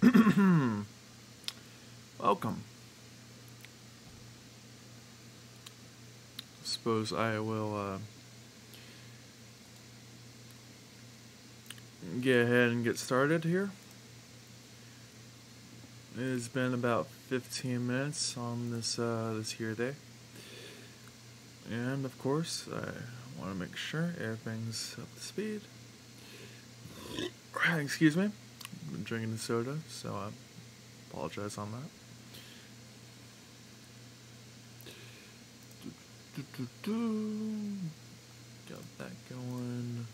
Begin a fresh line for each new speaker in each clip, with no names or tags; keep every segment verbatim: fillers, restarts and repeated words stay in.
Welcome. Suppose I will uh, get ahead and get started here. It has been about fifteen minutes on this uh, this here day, and of course I want to make sure everything's up to speed. Excuse me. I've been drinking the soda, so I apologize on that. Do, do, do. Got that going.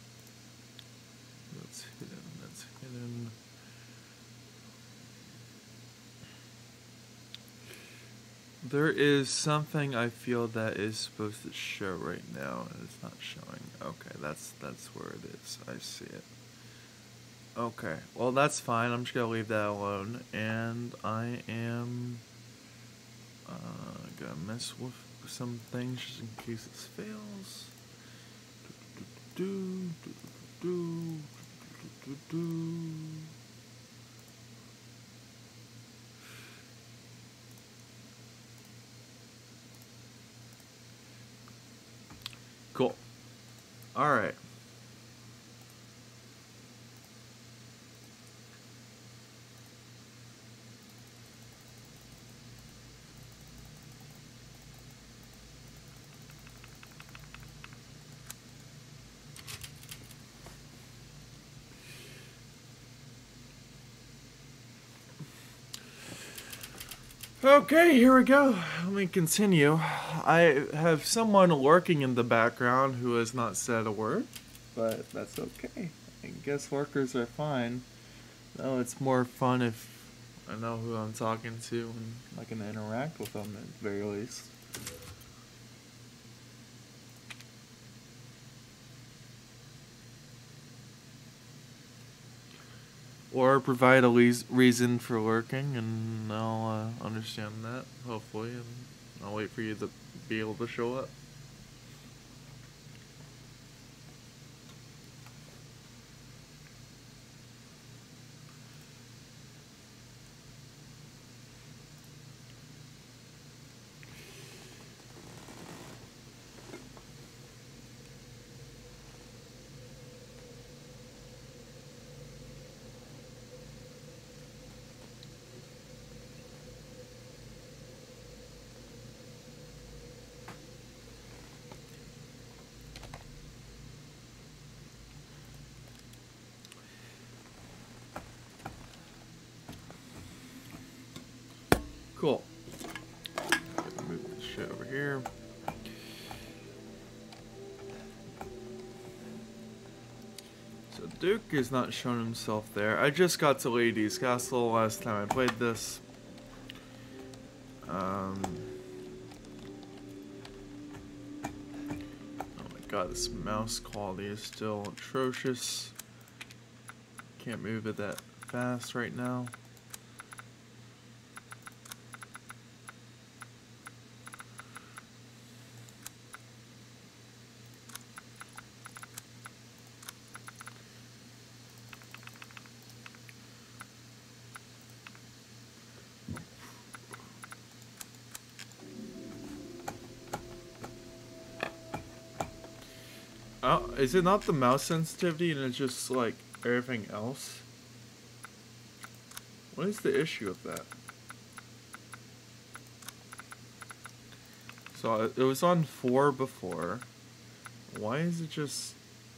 That's hidden. That's hidden. There is something I feel that is supposed to show right now, and it's not showing. Okay, that's that's where it is. I see it. Okay, well that's fine. I'm just gonna leave that alone, and I am uh, gonna mess with some things just in case this fails. Do do do do do do do. Cool. All right. Okay, here we go. Let me continue. I have someone lurking in the background who has not said a word, but that's okay. I guess lurkers are fine. Though it's more fun if I know who I'm talking to and I can interact with them at the very least. Or provide a le- reason for lurking, and I'll uh, understand that, hopefully, and I'll wait for you to be able to show up. Cool. Move this shit over here. So Duke is not showing himself there. I just got to Lady's Castle last time I played this. Um. Oh my god, this mouse quality is still atrocious. Can't move it that fast right now. Oh, is it not the mouse sensitivity and it's just like everything else? What is the issue with that? So it was on four before. Why is it just...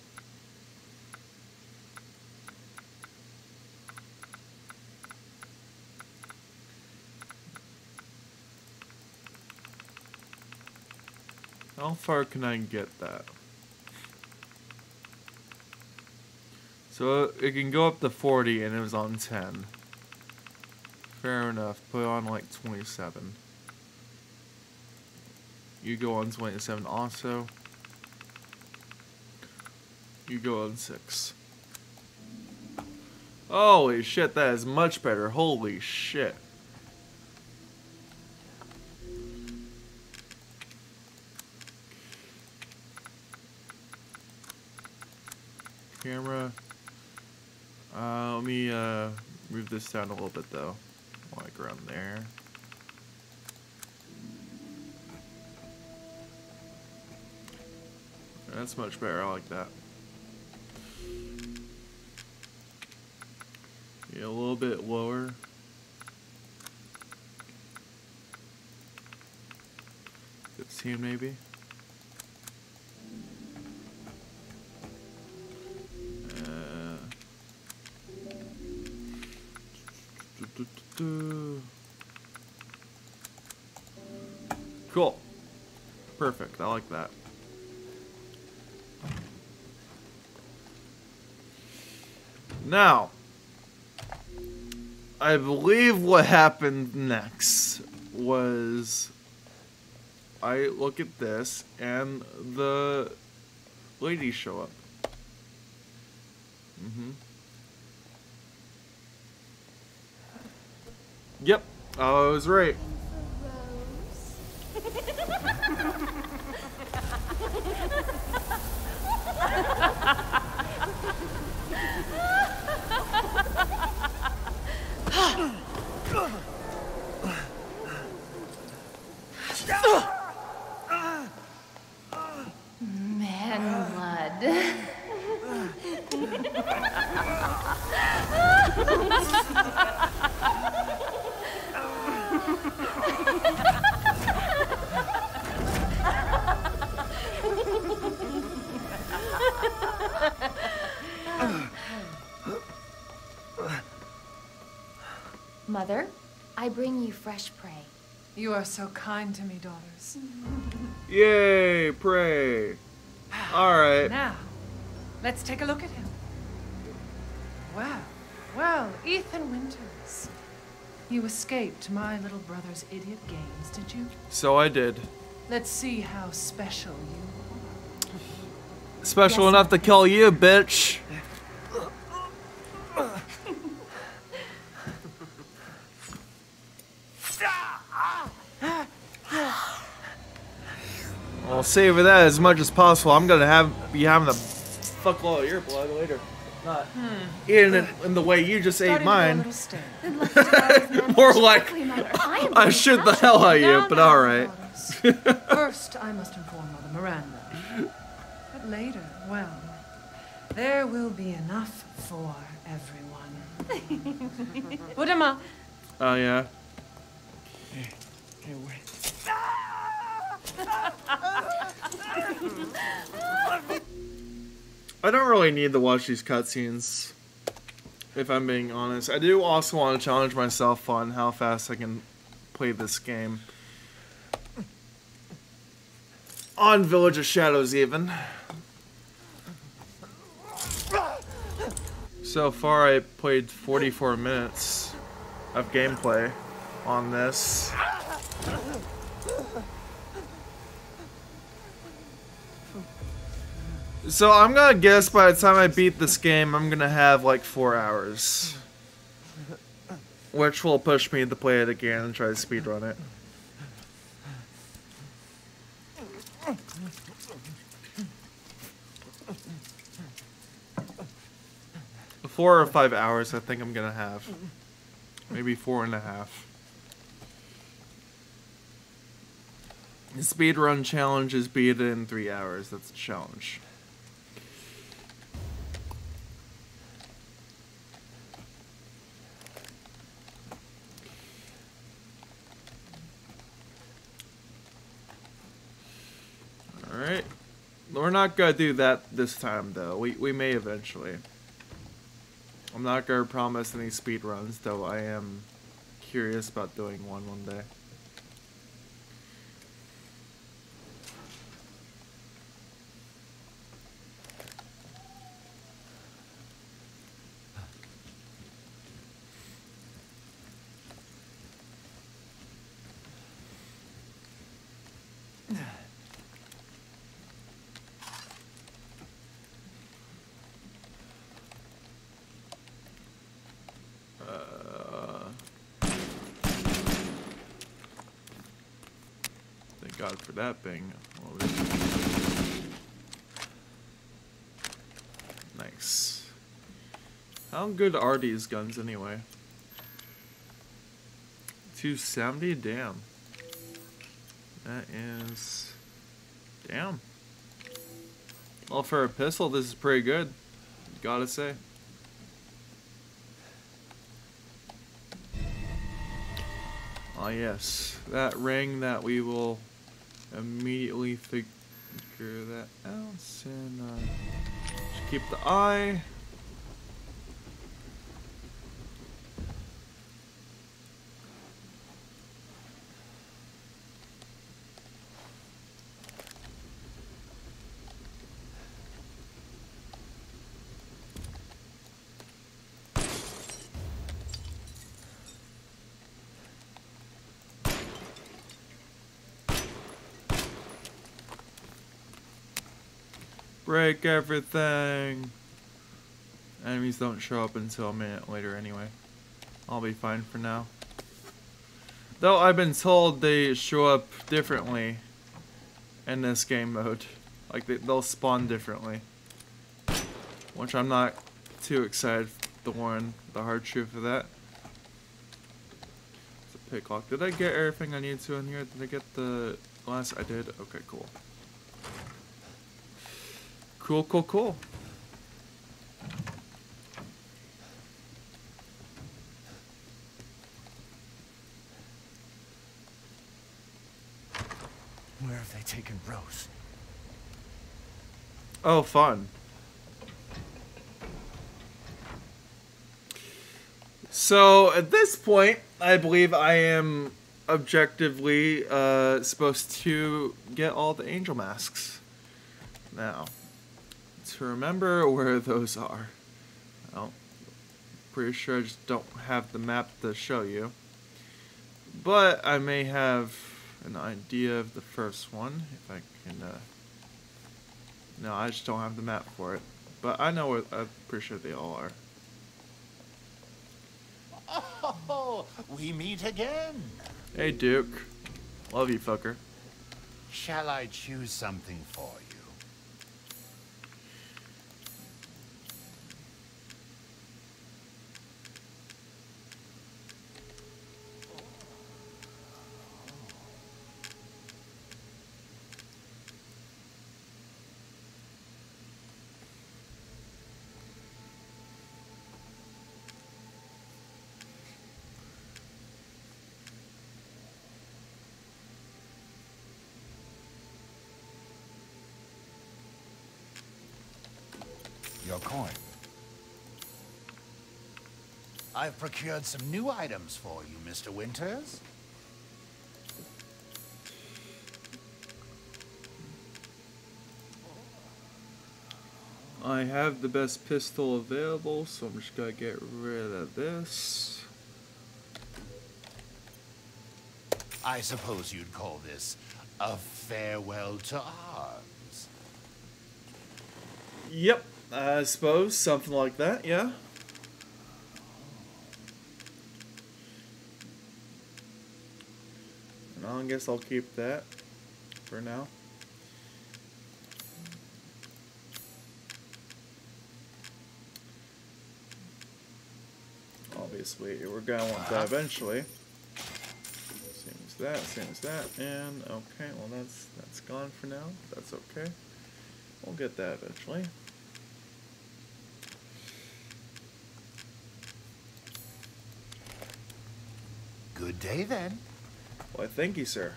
How far can I get that? So it can go up to forty and it was on ten. Fair enough. Put it on like twenty-seven. You go on twenty-seven also. You go on six. Holy shit, that is much better. Holy shit. Camera. Uh, let me uh, Move this down a little bit though. Like around there. That's much better. I like that. Yeah, a little bit lower. fifteen maybe. Uh, do, do, do, do. Cool. Perfect. I like that. Now, I believe what happened next was I look at this and the ladies show up. Mm-hmm. Yep, I was right.
Man blood.
Mother, I bring you fresh prey.
You are so kind to me, daughters.
Yay, pray. Alright.
Now, let's take a look at him. Well, well, Ethan Winters. You escaped my little brother's idiot games, did you?
So I did.
Let's see how special you are.
Special
Yes,
enough to kill you, bitch. I'll savor that as much as possible. I'm gonna have be having a fuckload of your blood later. Not eating it in the way you just ate
Starting to go a
mine.
little stale.
Then let's develop them
More
much
like
quickly, Mother. I am
I
going
shoot the
fast.
hell out of you,
Now,
but
now,
alright.
daughters. First, I must inform Mother Miranda. But later, well, there will be enough for everyone. Put him up.
Oh yeah. I don't really need to watch these cutscenes, if I'm being honest. I do also want to challenge myself on how fast I can play this game. On Village of Shadows, even. So far, I played forty-four minutes of gameplay on this. So I'm gonna guess by the time I beat this game, I'm gonna have like four hours. Which will push me to play it again and try to speedrun it. Four or five hours I think I'm gonna have. Maybe four and a half. The speedrun challenge is beat it in three hours. That's the challenge. Alright. We're not gonna do that this time though. We we may eventually. I'm not gonna promise any speedruns, though I am curious about doing one one day. God for that thing. Nice. How good are these guns anyway? two seventy? Damn. That is... Damn. Well, for a pistol, this is pretty good. Gotta say. Ah, yes. That ring that we will immediately figure that out. And, uh, just keep the eye. Break everything. Enemies don't show up until a minute later anyway. I'll be fine for now. Though I've been told they show up differently in this game mode. Like they, they'll spawn differently. Which I'm not too excited to warn the hard truth of that. It's a picklock. Did I get everything I need to in here? Did I get the glass? I did? Okay, cool. Cool, cool, cool.
Where have they taken Rose?
Oh, fun. So, at this point, I believe I am objectively uh, supposed to get all the angel masks. Now, to remember where those are. Well, pretty sure I just don't have the map to show you. But I may have an idea of the first one, if I can... Uh, no, I just don't have the map for it. But I know where... I'm pretty sure they all are.
Oh, we meet again.
Hey, Duke. Love you, fucker.
Shall I choose something for you? Your coin. I've procured some new items for you, Mister Winters.
I have the best pistol available, so I'm just gonna get rid of this.
I suppose you'd call this a farewell to arms.
Yep, I suppose. Something like that, yeah. And I guess I'll keep that for now. Obviously, we're gonna want that eventually. Same as that, same as that, and okay, well that's that's gone for now. That's okay. We'll get that eventually.
Good day then.
Why, thank you, sir.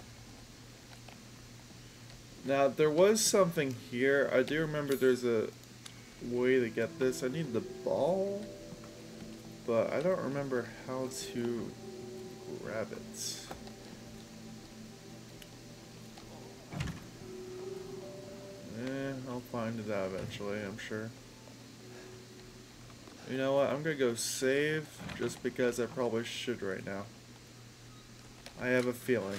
Now, there was something here. I do remember there's a way to get this. I need the ball, but I don't remember how to grab it. Eh, I'll find it out eventually, I'm sure. You know what? I'm gonna go save just because I probably should right now. I have a feeling.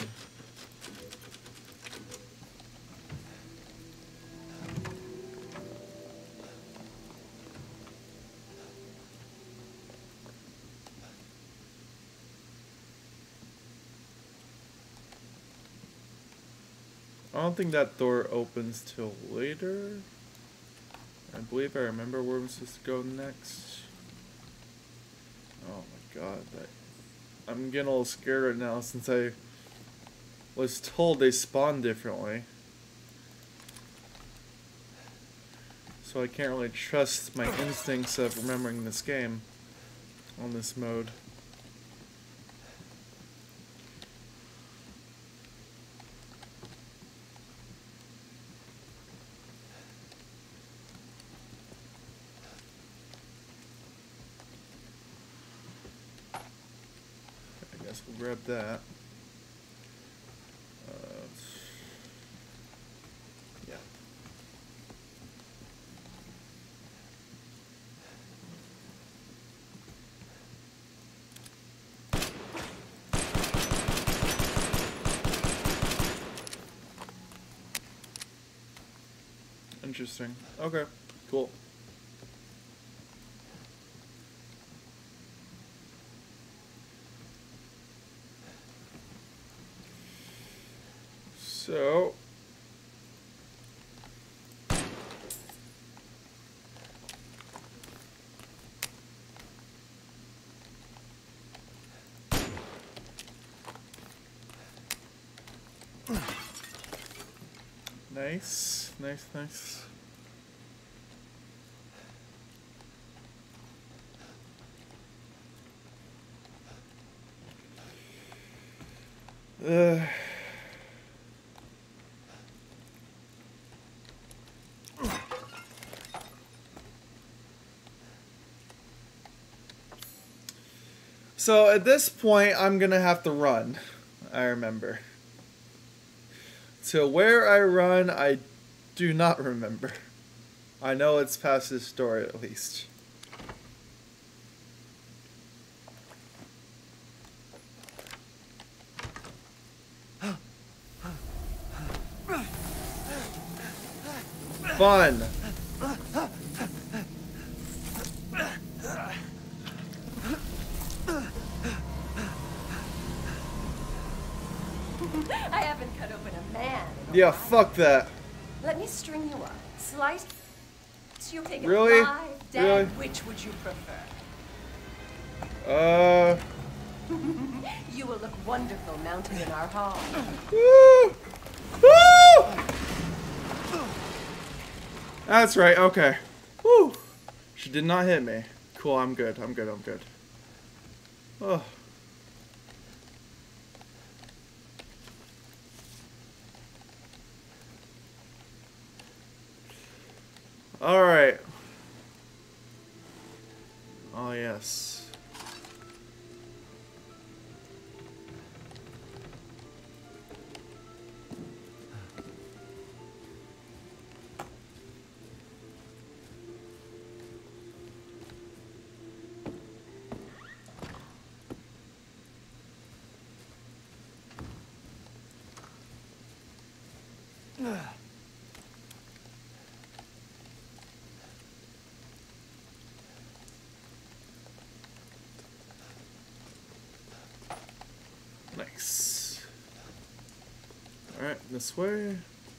I don't think that door opens till later. I believe I remember where I'm supposed to go next. Oh my god, that I'm getting a little scared right now since I was told they spawn differently. So I can't really trust my instincts of remembering this game on this mode. I guess we'll grab that. Uh, yeah. Interesting. Okay, cool. So nice, nice, nice. Uh, so at this point, I'm gonna have to run. I remember. To where I run, I do not remember. I know it's past this story at least. Fun.
I haven't cut open a man. in a
Yeah,
while.
fuck that.
Let me string you up. Slice. So you'll take it
Really?
alive, dead.
Really?
Which would you prefer?
Uh.
You will look wonderful mounted in our hall.
Woo! Woo! That's right, okay. Woo! She did not hit me. Cool, I'm good, I'm good, I'm good. Oh. Alright. Oh, yes. Nice. Alright, this way.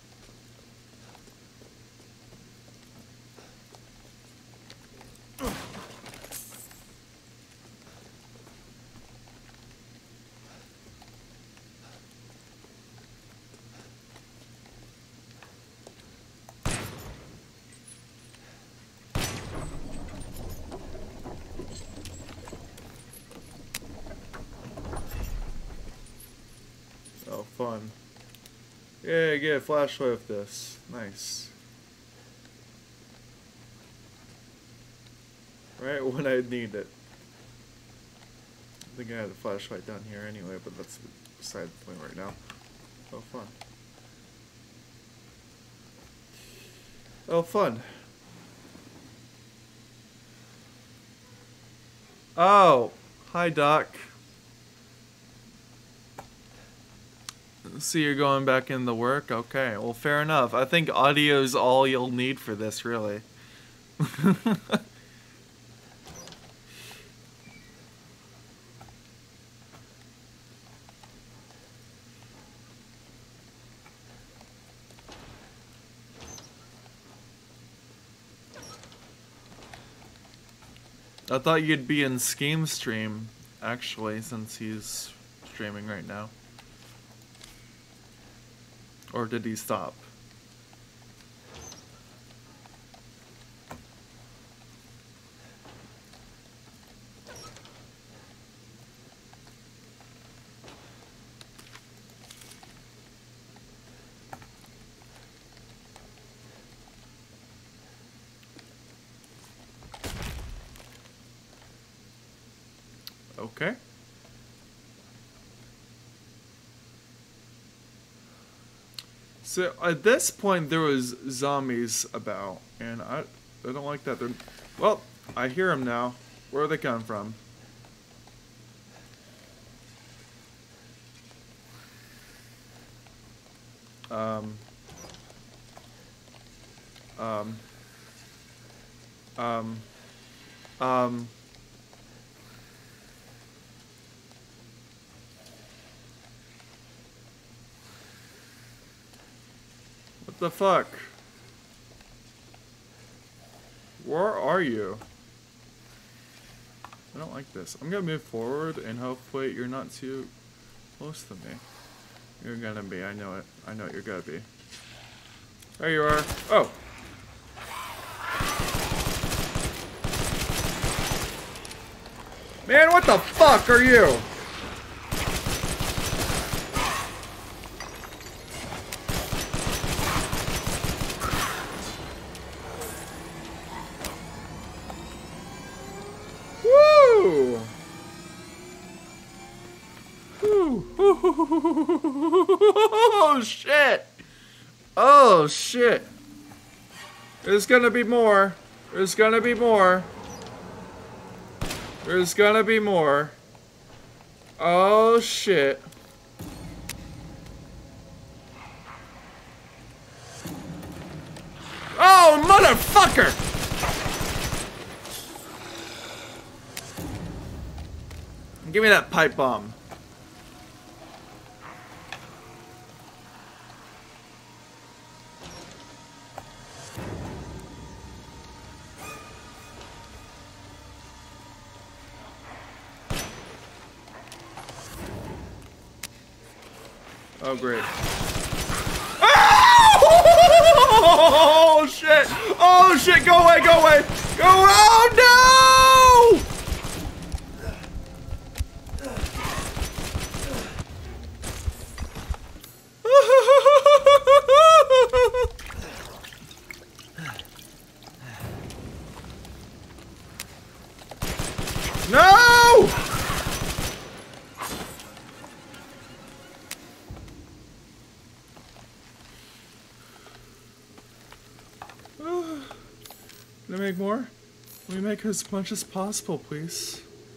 Oh, fun. Yeah, get a flashlight with this. Nice. Right when I need it. I think I had a flashlight down here anyway, but that's beside the point right now. Oh, fun. Oh, fun. Oh, hi, Doc. See, you're going back into work? Okay, well, fair enough. I think audio's all you'll need for this, really. I thought you'd be in Scheme Stream actually, since he's streaming right now. Or did he stop? Okay. So at this point there was zombies about, and I I don't like that. They're well, I hear them now. Where are they coming from? Um. Um. Um. Um. What the fuck? Where are you? I don't like this. I'm gonna move forward and hopefully you're not too close to me. You're gonna be, I know it. I know it, you're gonna be. There you are. Oh! Man, what the fuck are you? Woo! Woo! Oh shit! Oh shit! There's gonna be more. There's gonna be more. There's gonna be more. Oh shit. Oh motherfucker! Give me that pipe bomb. Oh, great. Oh, shit! Oh, shit! Go away, go away! Go! Oh, no! No! Can I make more? Let me make as much as possible, please.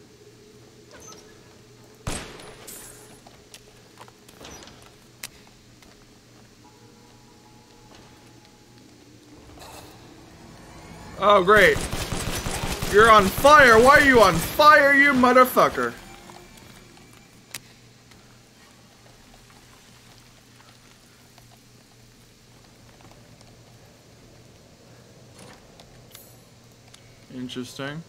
Oh, great. You're on fire. Why are you on fire, you motherfucker? Interesting.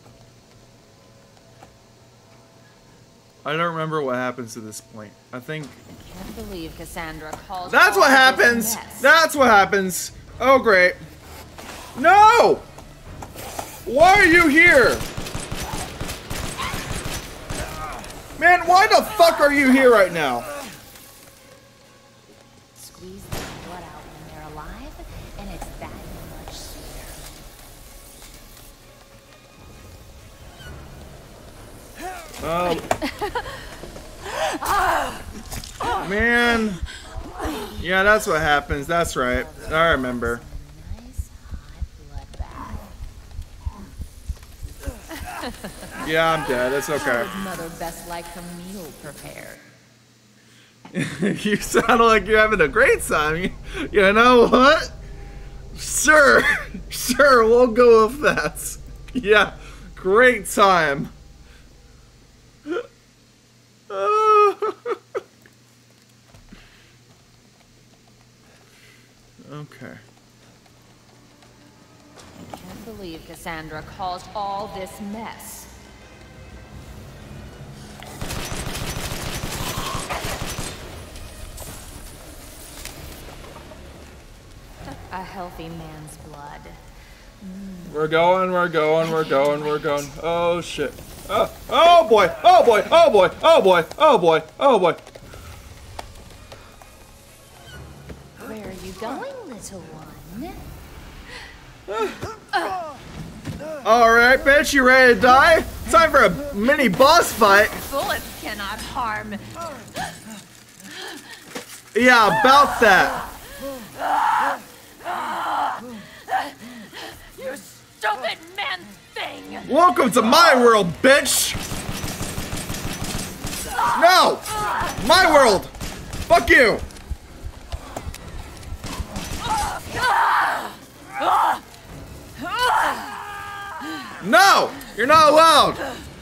I don't remember what happens to this point. I think...
I can't believe Cassandra calls...
That's what happens! That's what happens! Oh, great. No! Why are you here? Man, why the fuck are you here right now?
Squeeze the blood out when they're alive, and it's that much sweeter.
Oh. Man. Yeah, that's what happens. That's right. I remember.
Nice hot bloodbath.
Yeah, I'm dead. It's okay.
His mother best like her meal prepared.
You sound like you're having a great time. You, you know what? Sure. Sure, we'll go with that. Yeah, great time. Okay.
I can't believe Cassandra caused all this mess. a healthy man's blood.
We're going, we're going, we're going, we're going. Oh shit. Oh, oh boy, oh boy, oh boy, oh boy, oh boy, oh boy.
Where are you going, little one?
Alright, bitch, you ready to die? Time for a mini boss fight.
Bullets cannot harm.
Yeah, about that.
You stupid man thing!
Welcome to my world, bitch! No! My world! Fuck you! No! You're not allowed!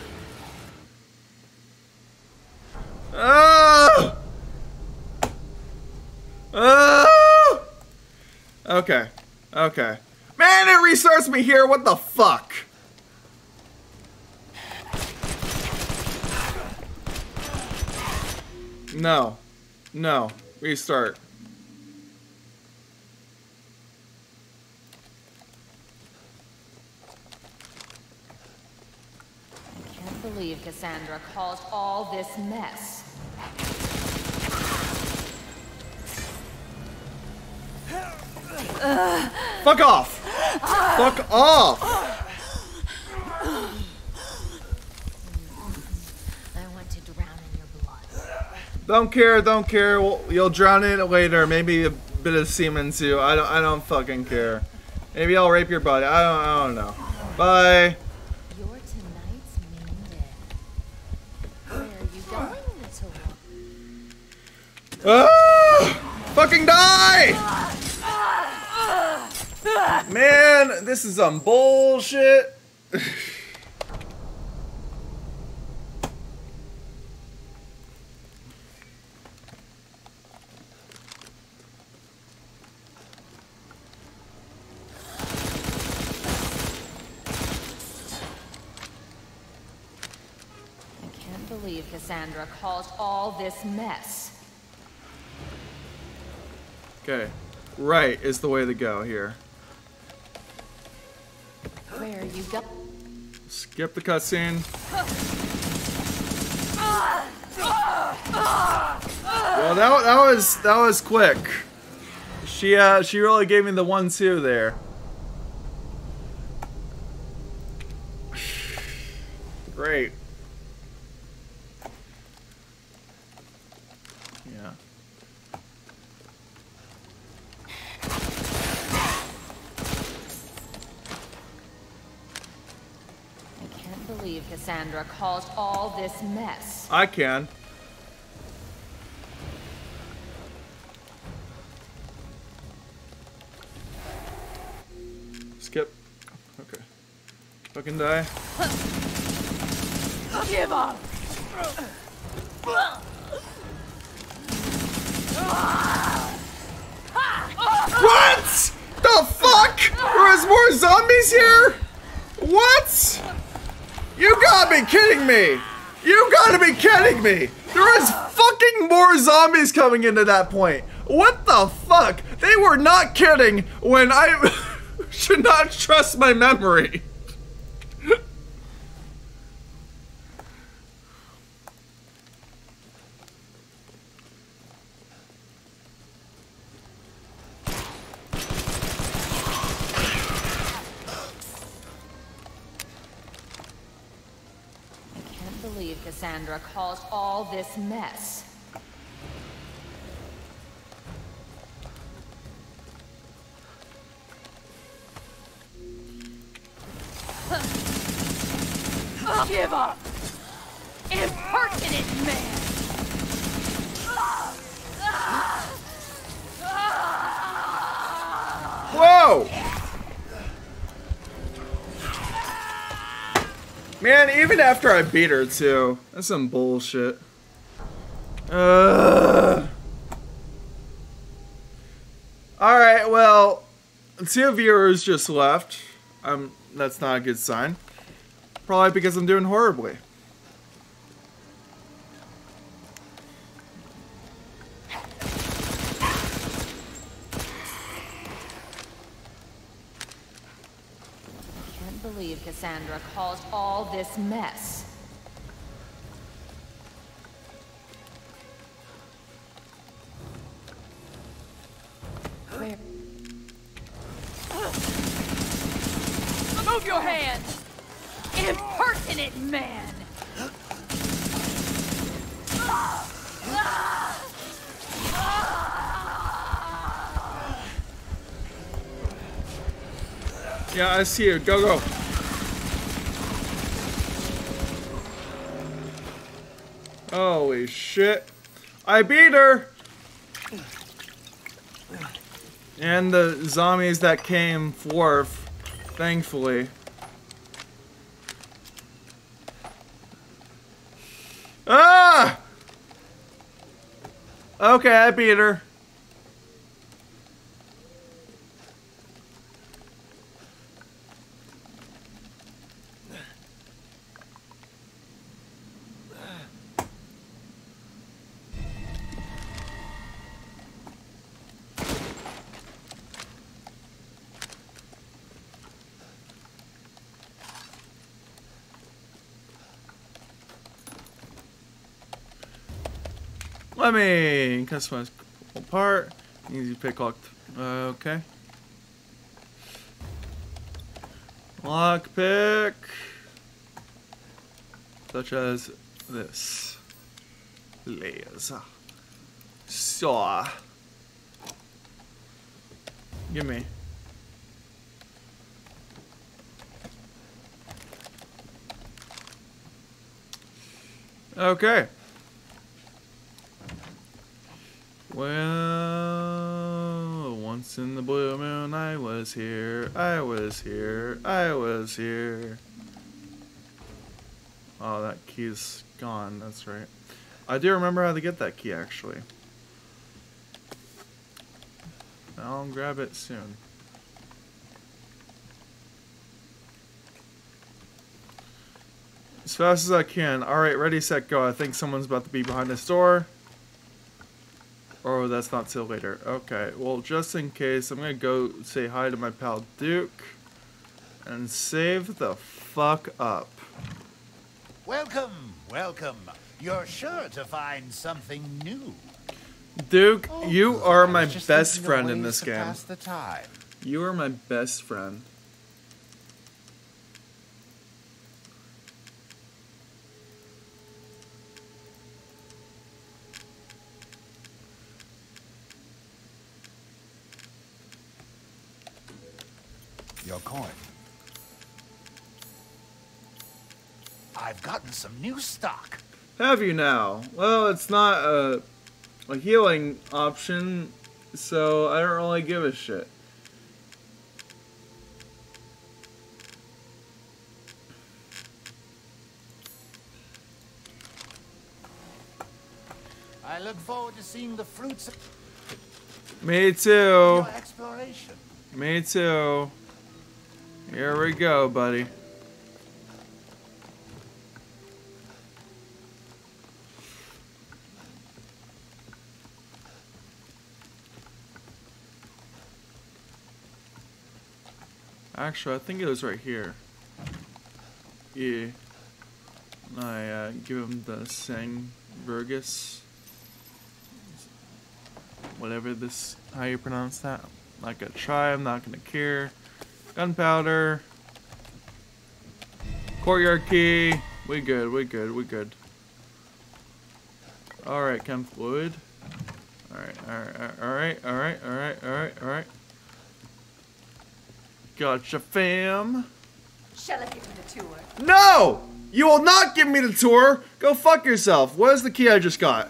Ah! Ah! Okay. Okay. Man, it restarts me here. What the fuck? No. No. Restart.
I can't believe Cassandra caused all this mess.
Fuck off! Fuck off!
I want to drown in your blood.
Don't care, don't care. We'll, you'll drown in it later. Maybe a bit of semen too. I don't. I don't fucking care. Maybe I'll rape your body. I don't. I don't know. Bye.
You're tonight's main dish. Where are you going, little one?
Ah! Fucking die! Man, this is some bullshit.
Believe Cassandra caused all this mess.
Okay, right is the way to go here.
Where are you going?
Skip the cutscene. Well, that that was that was quick. She uh she really gave me the one two there. Great. Yeah.
I can't believe Cassandra caused all this mess.
I can. Skip. Okay. Fucking die.
Give up!
What? The fuck? There's more zombies here? What? You gotta be kidding me! You gotta be kidding me! There is fucking more zombies coming into that point. What the fuck? They were not kidding when I should not trust my memory.
Cassandra caused all this mess. Give up! Impertinent man!
Whoa! Man, even after I beat her too, that's some bullshit. Uh. All right, well, two viewers just left. Um, that's not a good sign. Probably because I'm doing horribly.
believe Cassandra caused all this mess. Where? Move your hands! Impertinent man!
Yeah, I see you. Go, go. Holy shit. I beat her! And the zombies that came forth, thankfully. Ah! Okay, I beat her. Let me customize part. Easy pick locked. Uh, okay. Lock pick. Such as this. Laser. Saw. Give me. Okay. Well, once in the blue moon, I was here, I was here, I was here. Oh, that key's gone, that's right. I do remember how to get that key, actually. I'll grab it soon. As fast as I can. Alright, ready, set, go. I think someone's about to be behind this door. Oh, that's not till later. Okay, well, just in case, I'm gonna go say hi to my pal Duke and save the fuck up.
Welcome, welcome. You're sure to find something new.
Duke,
Oh,
you
good.
are
I
my
was just
best
thinking of
friend in
ways
this
to
game.
pass the time.
You are my best friend.
Your coin. I've gotten some new stock.
Have you now? Well, it's not a, a healing option, so I don't really give a shit.
I look forward to seeing the fruits of
Me too.
your exploration.
Me too. Here we go, buddy. Actually, I think it was right here. Yeah. I uh, give him the Sang Vergus. Whatever this, how you pronounce that. I'm not gonna try, I'm not gonna care. Gunpowder. Courtyard key. We good, we good, we good. Alright, chem fluid. Alright, alright, alright, alright, alright, alright, alright. Gotcha, fam.
Shall I give you the tour?
No! You will not give me the tour! Go fuck yourself. What is the key I just got?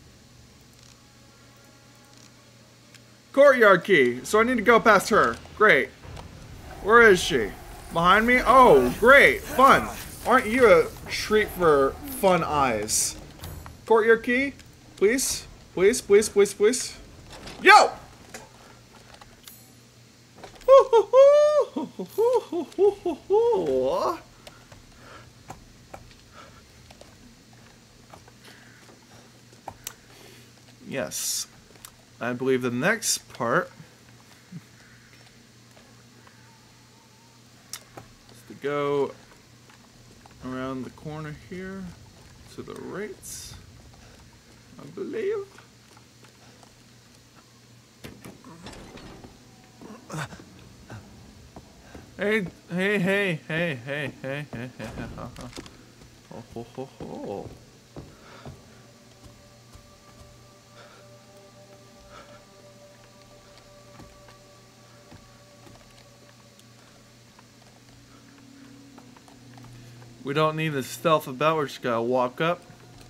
Courtyard key. So I need to go past her. Great. Where is she? Behind me? Oh, great. Fun. Aren't you a treat for fun eyes? Courtyard key? Please? Please, please, please, please. Yo! Yes. I believe the next part is to go around the corner here to the right, I believe. Hey, hey, hey, hey, hey, hey, hey, hey, ho, ho, ho, ho. We don't need to stealth about, we're just gotta walk up.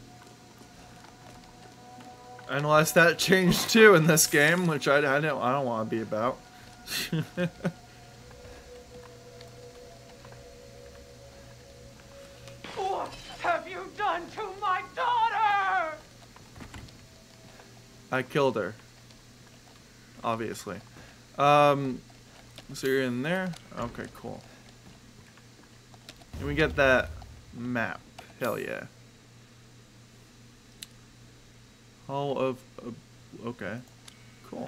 Unless that changed too in this game, which I, I don't, I don't want to be about.
What have you done to my daughter?
I killed her. Obviously. Um, so you're in there? Okay, cool. And we get that map. Hell yeah. Hall of... Uh, okay. Cool.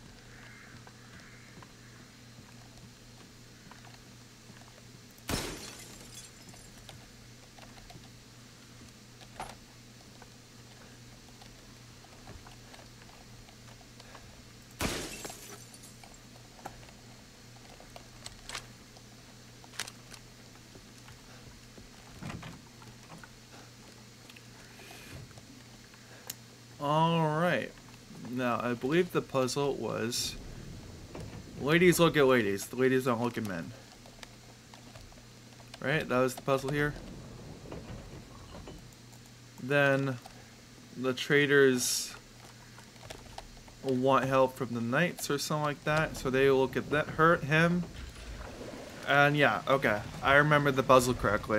Alright. Now, I believe the puzzle was... Ladies look at ladies. The ladies don't look at men. Right? That was the puzzle here. Then... The traders... want help from the knights or something like that. So they look at that, hurt him. And yeah, okay. I remember the puzzle correctly.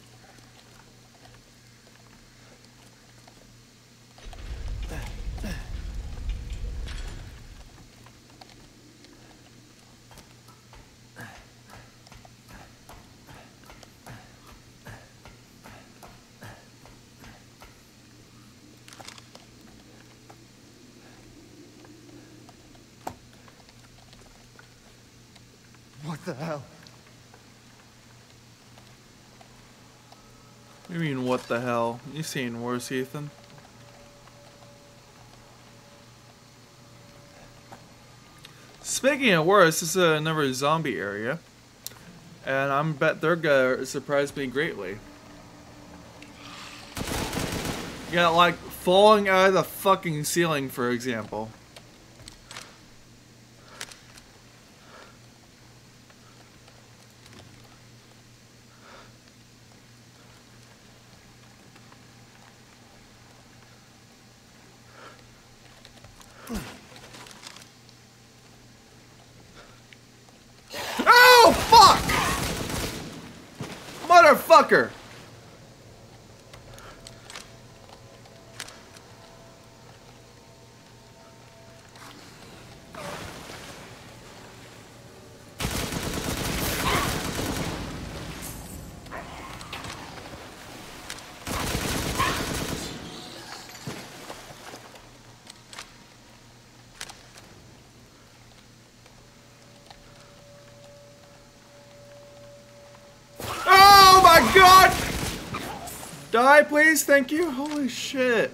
What the hell?
You mean what the hell? You've seen worse, Ethan. Speaking of worse, this is another zombie area. And I'm bet they're gonna surprise me greatly. Yeah, like falling out of the fucking ceiling, for example. Oh, fuck! Motherfucker! God! Die, please. Thank you. Holy shit.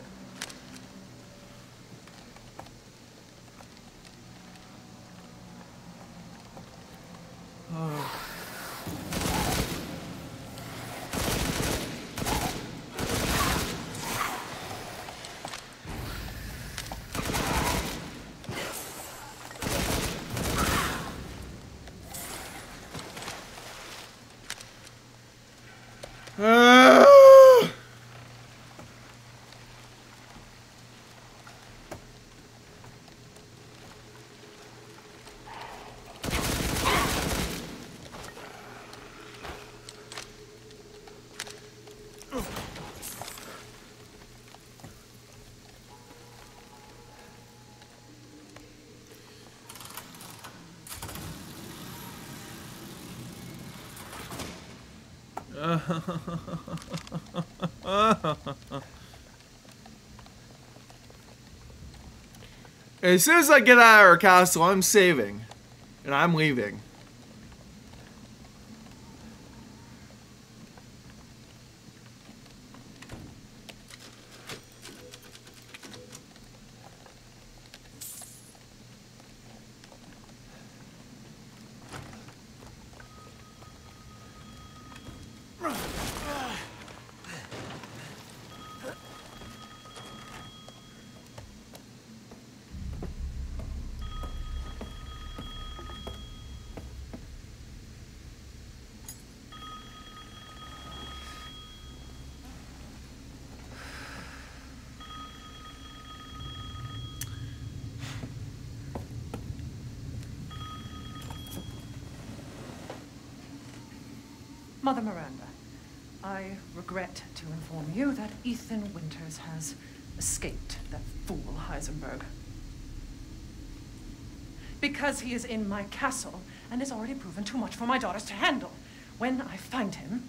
Oh. Ah! As soon as I get out of our castle, I'm saving. And I'm leaving.
Mother Miranda, I regret to inform you that Ethan Winters has escaped that fool Heisenberg. Because he is in my castle and has already proven too much for my daughters to handle. When I find him...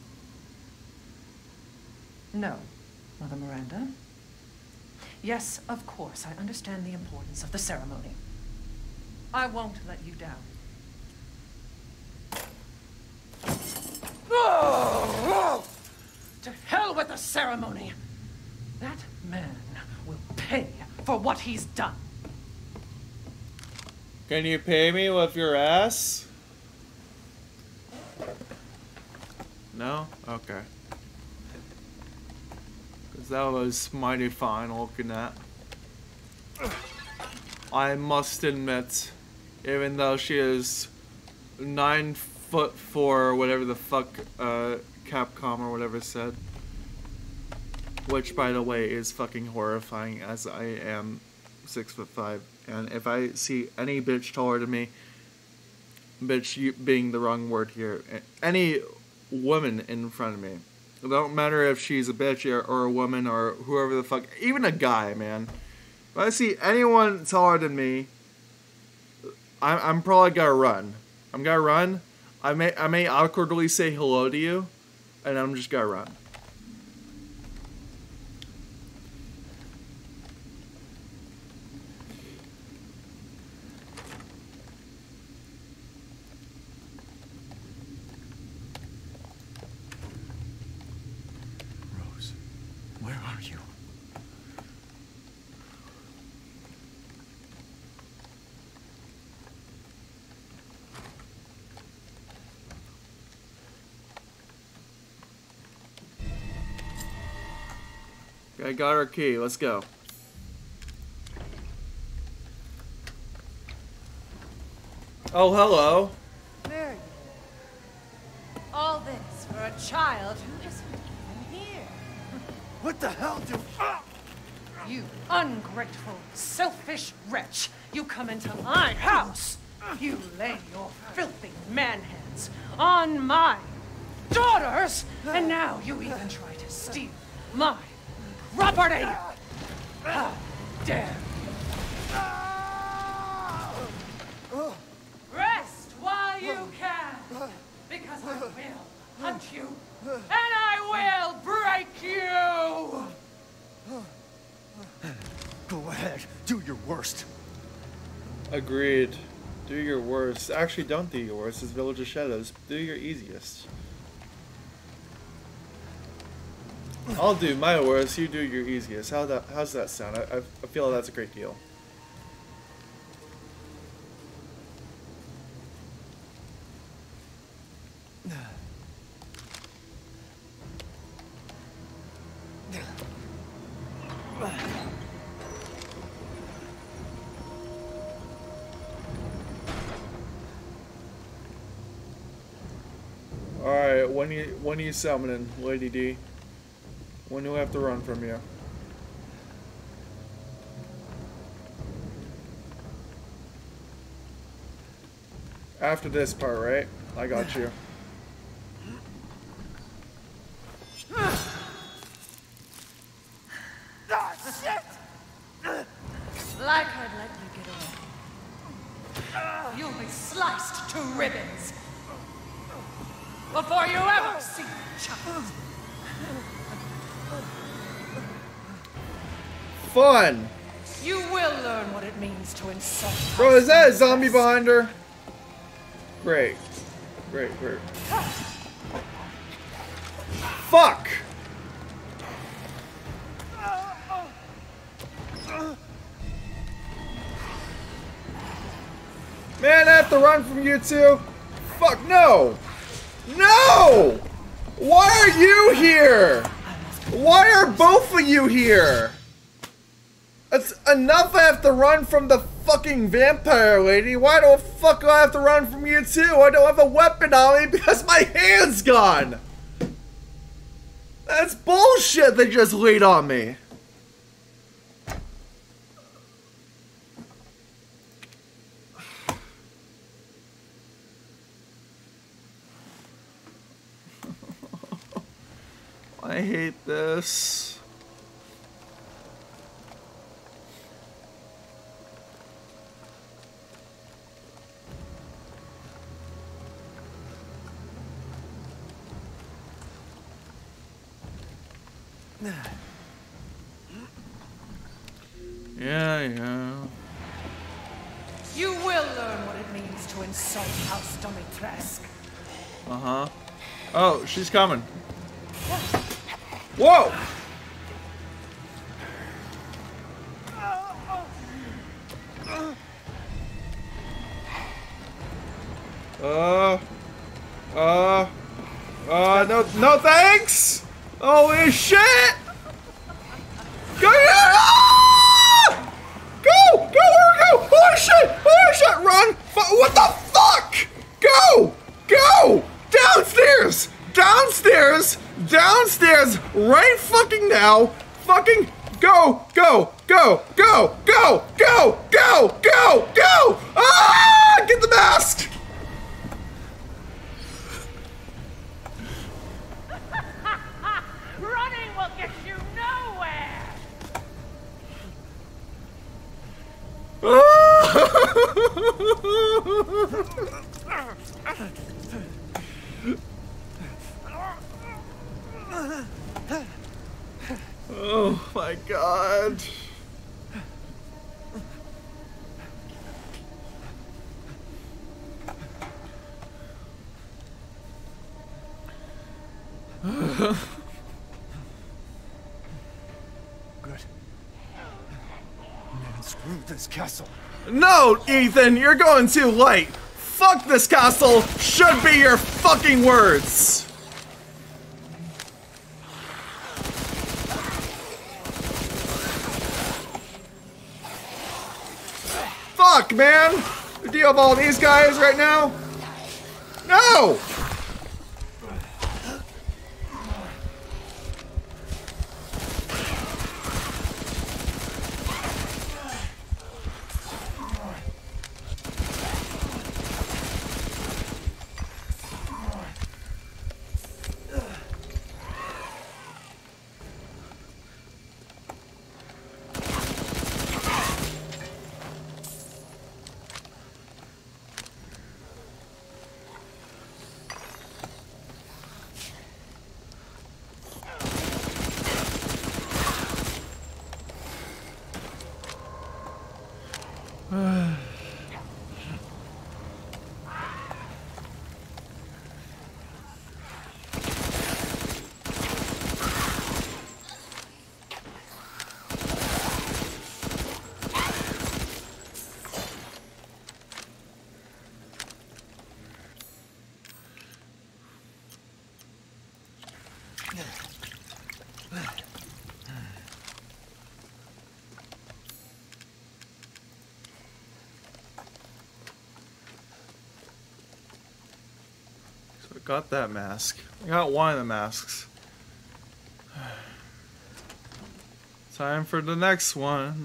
No, Mother Miranda. Yes, of course, I understand the importance of the ceremony. I won't let you down. Oh, to hell with the ceremony! That man will pay for what he's done.
Can you pay me with your ass? No? Okay. Because that was mighty fine looking at. I must admit, even though she is nine foot four or whatever the fuck uh, Capcom or whatever said. Which, by the way, is fucking horrifying as I am six foot five. And if I see any bitch taller than me, bitch you being the wrong word here, any woman in front of me, it don't matter if she's a bitch or, or a woman or whoever the fuck, even a guy, man. If I see anyone taller than me, I'm, I'm probably gonna run. I'm gonna run. I may I may awkwardly say hello to you, and I'm just gonna run.
Rose, where are you?
I got our key. Let's go. Oh, hello.
There you are. All this for a child who isn't even here.
What the hell do... Ah!
You ungrateful, selfish wretch. You come into my house. You lay your filthy man hands on my daughters. And now you even try to steal my property. How dare you. Rest while you can. Because I will hunt you. And I will break you.
Go ahead, do your worst.
Agreed. Do your worst. Actually, don't do your worst. It's Village of Shadows. Do your easiest. I'll do my worst. You do your easiest. How that? How's that sound? I, I, I feel that's a great deal. Alright, when you when are you summoning, Lady D? When do we have to run from you? After this part, right? I got you.
Ah, shit!
Like I'd let you get away. You'll be sliced to ribbons before you ever see the child.
Fun!
You will learn what it means to insult.
Bro, is that a zombie behind her? Great. Great, great. Fuck! Man, I have to run from you too? Fuck, no! No! Why are you here? Why are both of you here? That's enough. I have to run from the fucking vampire lady. Why the fuck do I have to run from you too? I don't have a weapon on me because my hand's gone. That's bullshit they just laid on me. I hate this. Yeah, yeah.
You will learn what it means to insult House Dimitrescu.
Uh-huh. Oh, she's coming. Whoa! Uh, uh, uh, no, no thanks! Holy shit! Go, ah! Go, go, where go? Holy shit, holy shit, run! Fu- what the fuck? Go, go, downstairs, downstairs, downstairs, right fucking now, fucking go, go, go, go, go, go, go, go, go! Ah! Get the mask!
Running will get you nowhere!
Oh my god.
Good. Man, screw this castle.
No, Ethan, you're going too light. Fuck this castle should be your fucking words. Fuck, man. Do you have all these guys right now? No! So I got that mask. I got one of the masks. Time for the next one.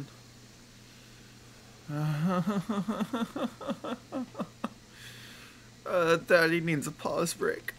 uh, Daddy needs a pause break.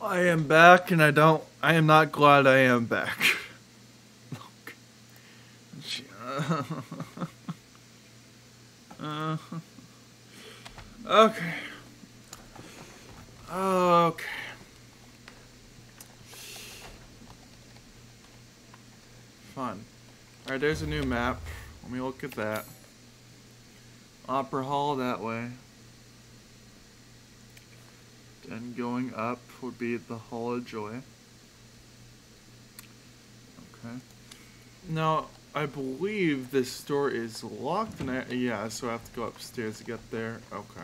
I am back, and I don't. I am not glad I am back. uh, okay. Okay. Fun. Alright, there's a new map. Let me look at that. Opera Hall that way. Then going up would be the Hall of Joy. Okay. Now, I believe this door is locked, and I, yeah, so I have to go upstairs to get there. Okay.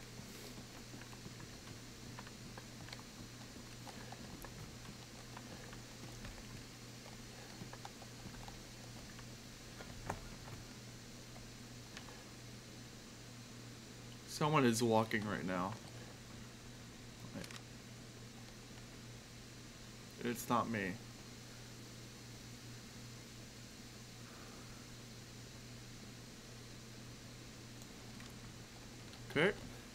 Someone is walking right now. It's not me. Okay.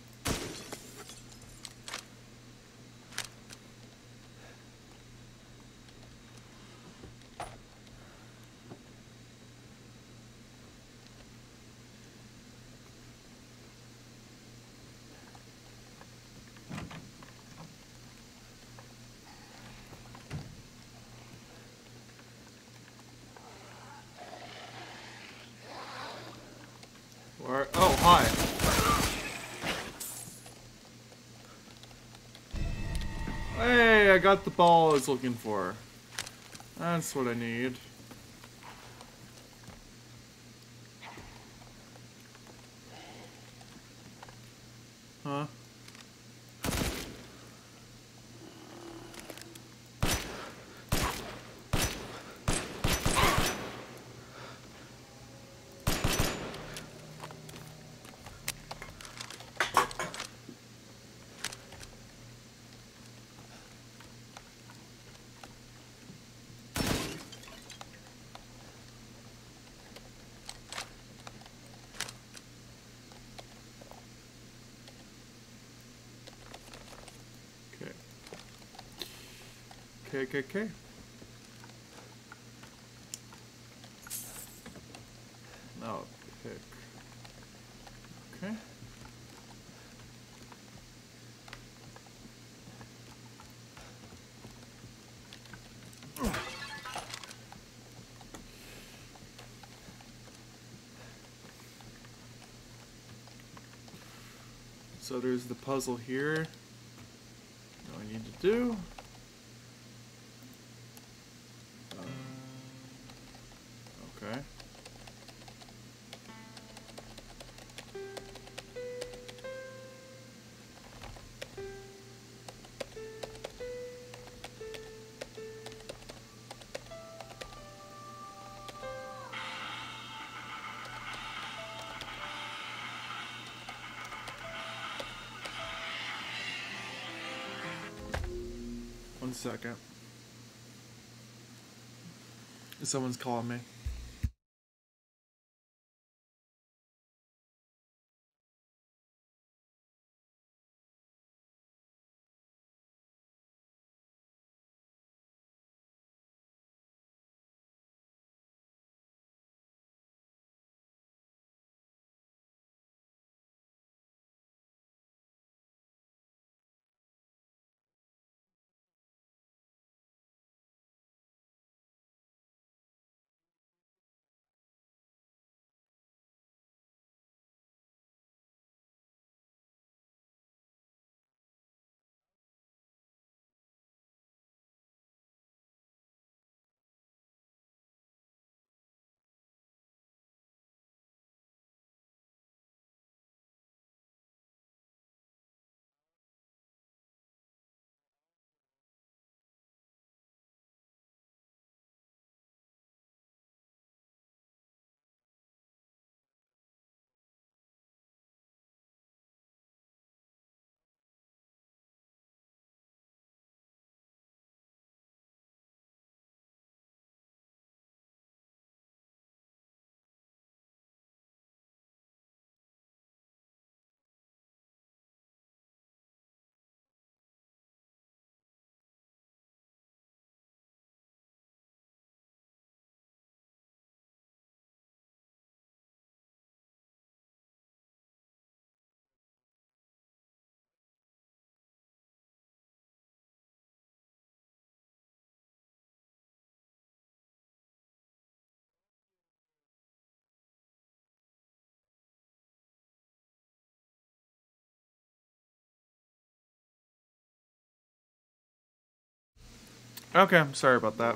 Where? Oh, hi. Hey, I got the ball I was looking for. That's what I need. Huh? Okay, okay, okay. Now pick. Okay. So there's the puzzle here. What I need to do. Okay. One second. Someone's calling me. Okay, I'm sorry about that.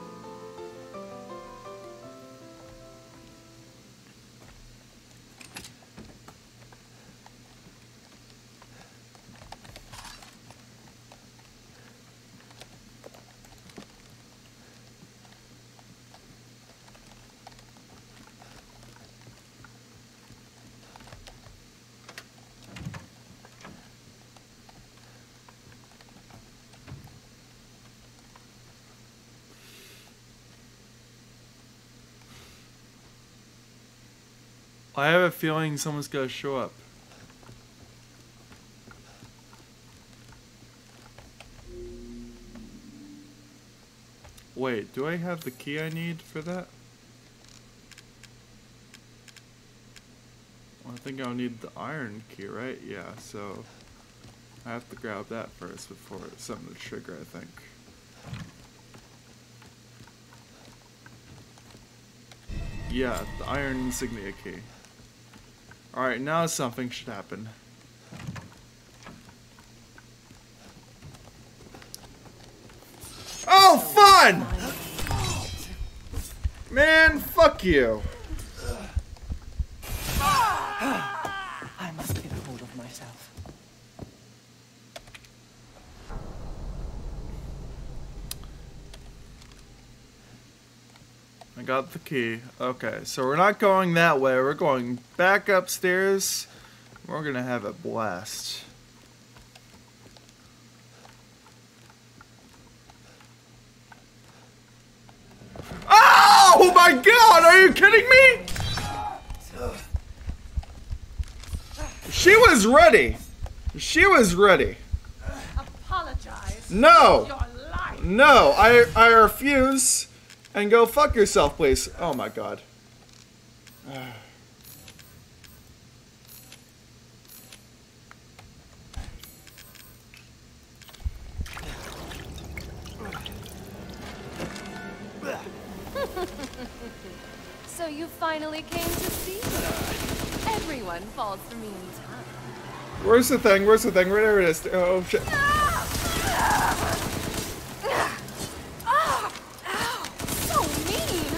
I have a feeling someone's gonna show up. Wait, do I have the key I need for that? Well, I think I'll need the iron key, right? Yeah, so I have to grab that first before it's something to trigger, I think. Yeah, the iron insignia key. Alright, now something should happen. Oh, fun! Man, fuck you.
I must get hold of myself.
I got the key. Okay, so we're not going that way. We're going back upstairs. We're gonna have a blast. Oh my god, are you kidding me? She was ready. She was ready.
Apologize.
No.
For your life.
No, I I refuse. And go fuck yourself, please. Oh my god.
So you finally came to see me. Everyone falls for me in time.
Where's the thing? Where's the thing? Where it is? Oh shit.
So mean.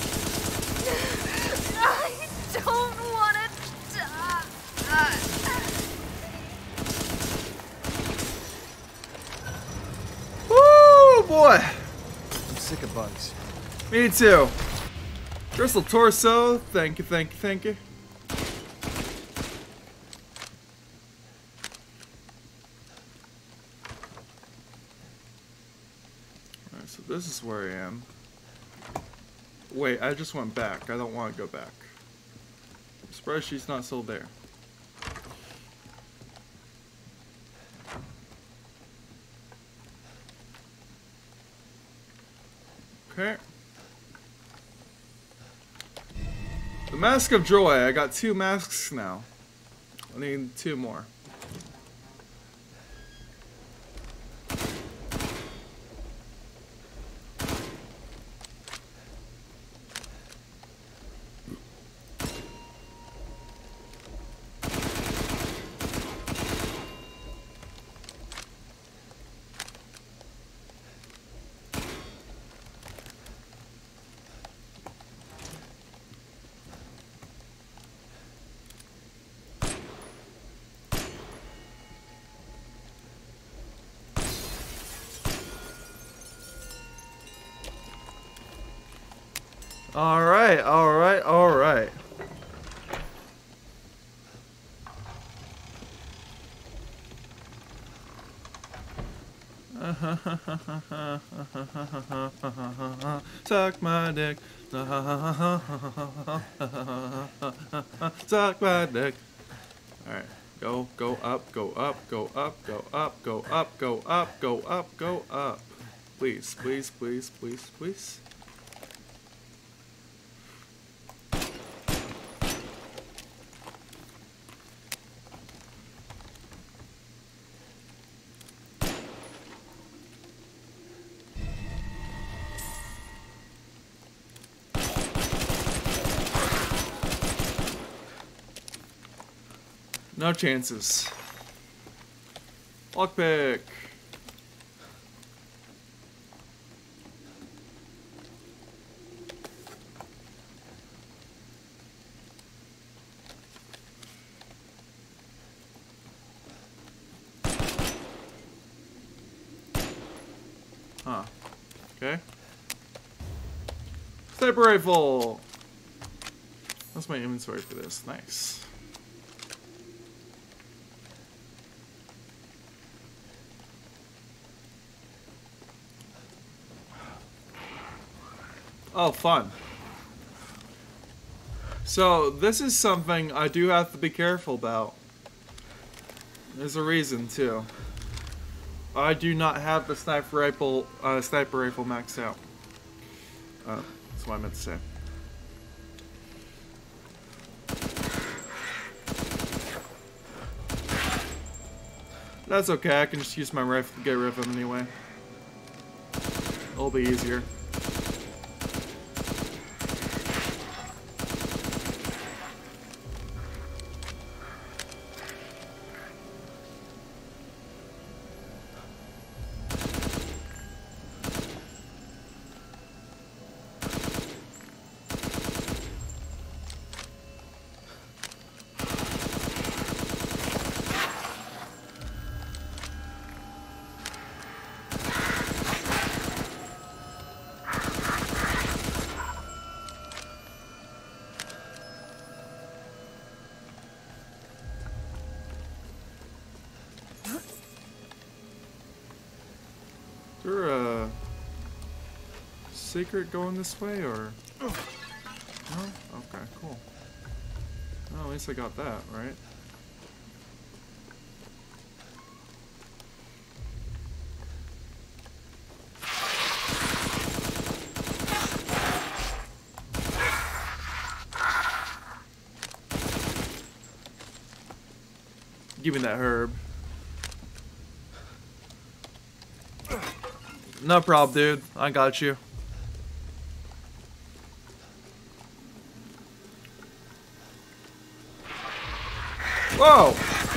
I don't want to die.
Woo, boy.
I'm sick of bugs.
Me too. Crystal torso. Thank you, thank you, thank you. Alright, so this is where I am. Wait, I just went back. I don't want to go back. I'm surprised she's not still there. Okay. The Mask of Joy. I got two masks now. I need two more. Alright, alright, alright. Suck my dick. Suck my dick. Alright. Go, go up, go up, go up, go up, go up, go up, go up, go up. Please, please, please, please, please. No chances. Lockpick. Sniper rifle! That's my inventory for this. Nice. Oh, fun. So, this is something I do have to be careful about. There's a reason, too. I do not have the sniper rifle, uh, sniper rifle maxed out. Uh, that's what I meant to say. That's okay, I can just use my rifle to get rid of them anyway. It'll be easier. Is there a secret going this way, or no? Okay, cool. Well, at least I got that, right? Give me that herb. No problem, dude. I got you. Whoa!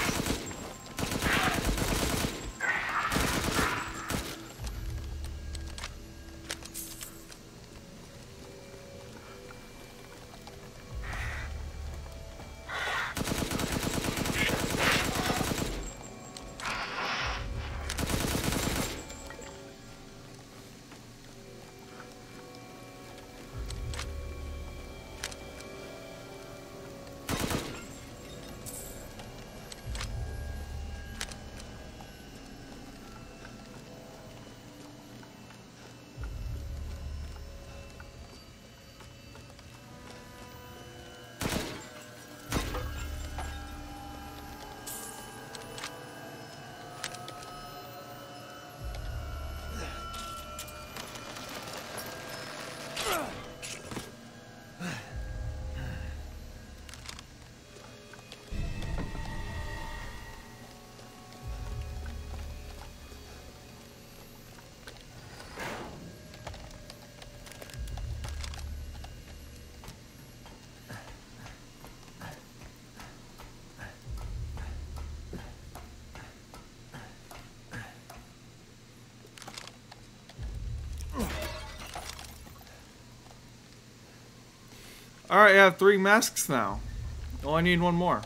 Alright, I have three masks now. Oh, I need one more.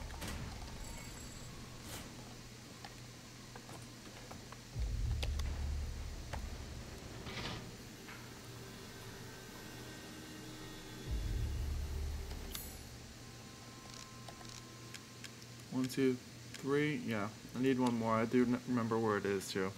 One, two, three. Yeah, I need one more. I do remember where it is, too.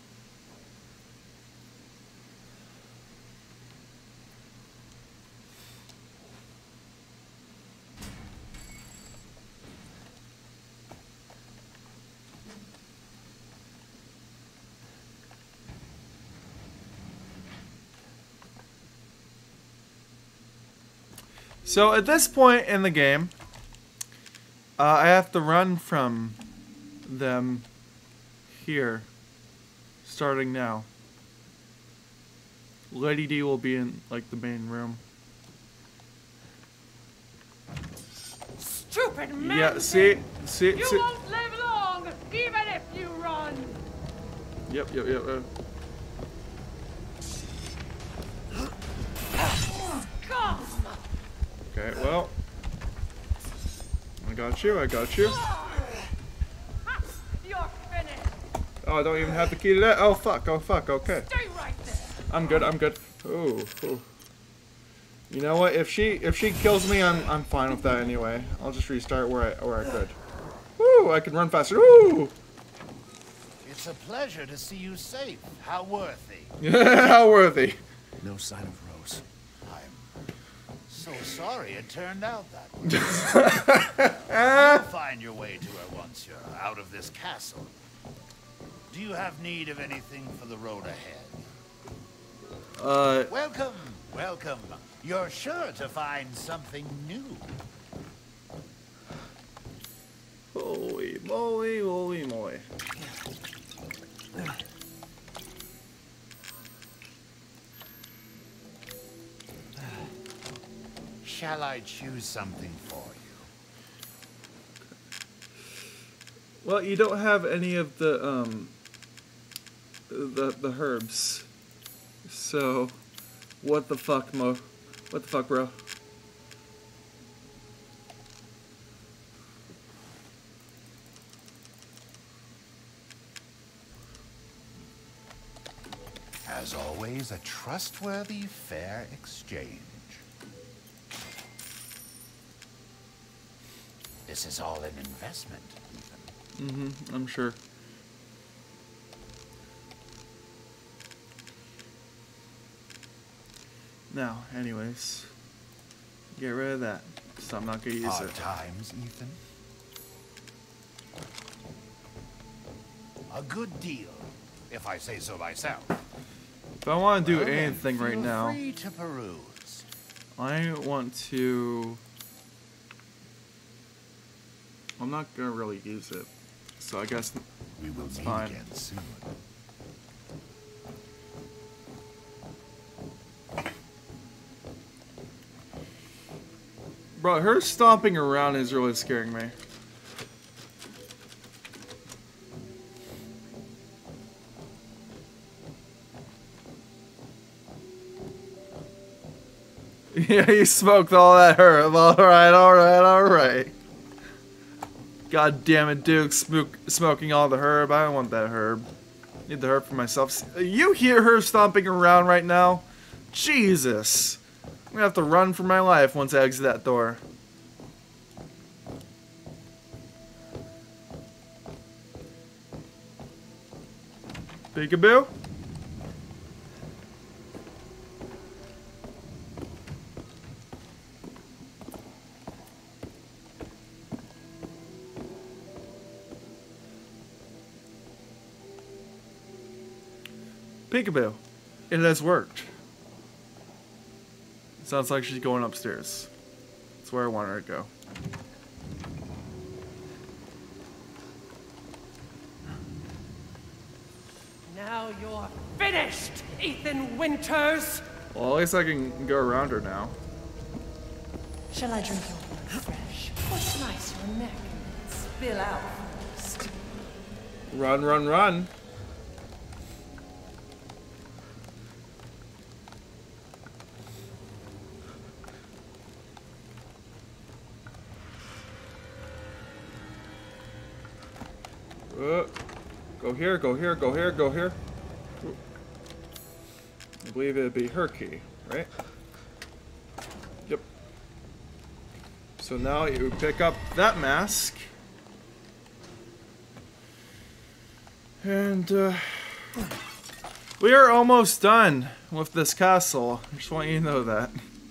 So at this point in the game, uh, I have to run from them here, starting now. Lady D will be in like the main room.
Stupid man!
Yeah, see, see,
You
see.
won't live long, even if you run.
Yep, yep, yep. Uh.
God.
Okay, well, I got you. I got you.
You're finished.
Oh, I don't even have the key to that. Oh fuck! Oh fuck! Okay.
Stay right there.
I'm good. I'm good. Oh, oh. You know what? If she if she kills me, I'm I'm fine with that anyway. I'll just restart where I where I could. Woo! I can run faster. Woo!
It's a pleasure to see you safe. How worthy.
How worthy.
No sign of Rose.
I'm so sorry it turned out that way. You'll find your way to her once you're out of this castle. Do you have need of anything for the road ahead?
Uh.
Welcome, welcome. You're sure to find something new.
Holy moly, holy moly.
Shall I choose something for you?
Well, you don't have any of the um the the herbs. So what the fuck, Mo? What the fuck, bro?
As always, a trustworthy, fair exchange. This is all an investment, Ethan.
Mm-hmm, I'm sure. Now, anyways, get rid of that. So I'm not gonna use
Hard
it.
times, Ethan. A good deal, if I say so myself.
If I want to do
Well, then,
anything right
feel
now,
free to peruse.
I want to. I'm not gonna really use it, so I guess
We will
it's
meet
fine.
again soon.
Bro, her stomping around is really scaring me. Yeah, you smoked all that herb. Alright, alright, alright. God damn it, Duke. Smoke, smoking all the herb. I don't want that herb. Need the herb for myself. You hear her stomping around right now? Jesus. I'm gonna have to run for my life once I exit that door. Peekaboo? Peekaboo. It has worked. Sounds like she's going upstairs. That's where I want her to go.
Now you're finished, Ethan Winters!
Well, at least I can go around her now.
Shall I drink your blood fresh? Or slice your neck and spill out first?
Run, run, run. Uh, go here, go here, go here, go here. Ooh. I believe it'd be her key, right? Yep. So now you pick up that mask. And, uh, we are almost done with this castle. I just want you to know that.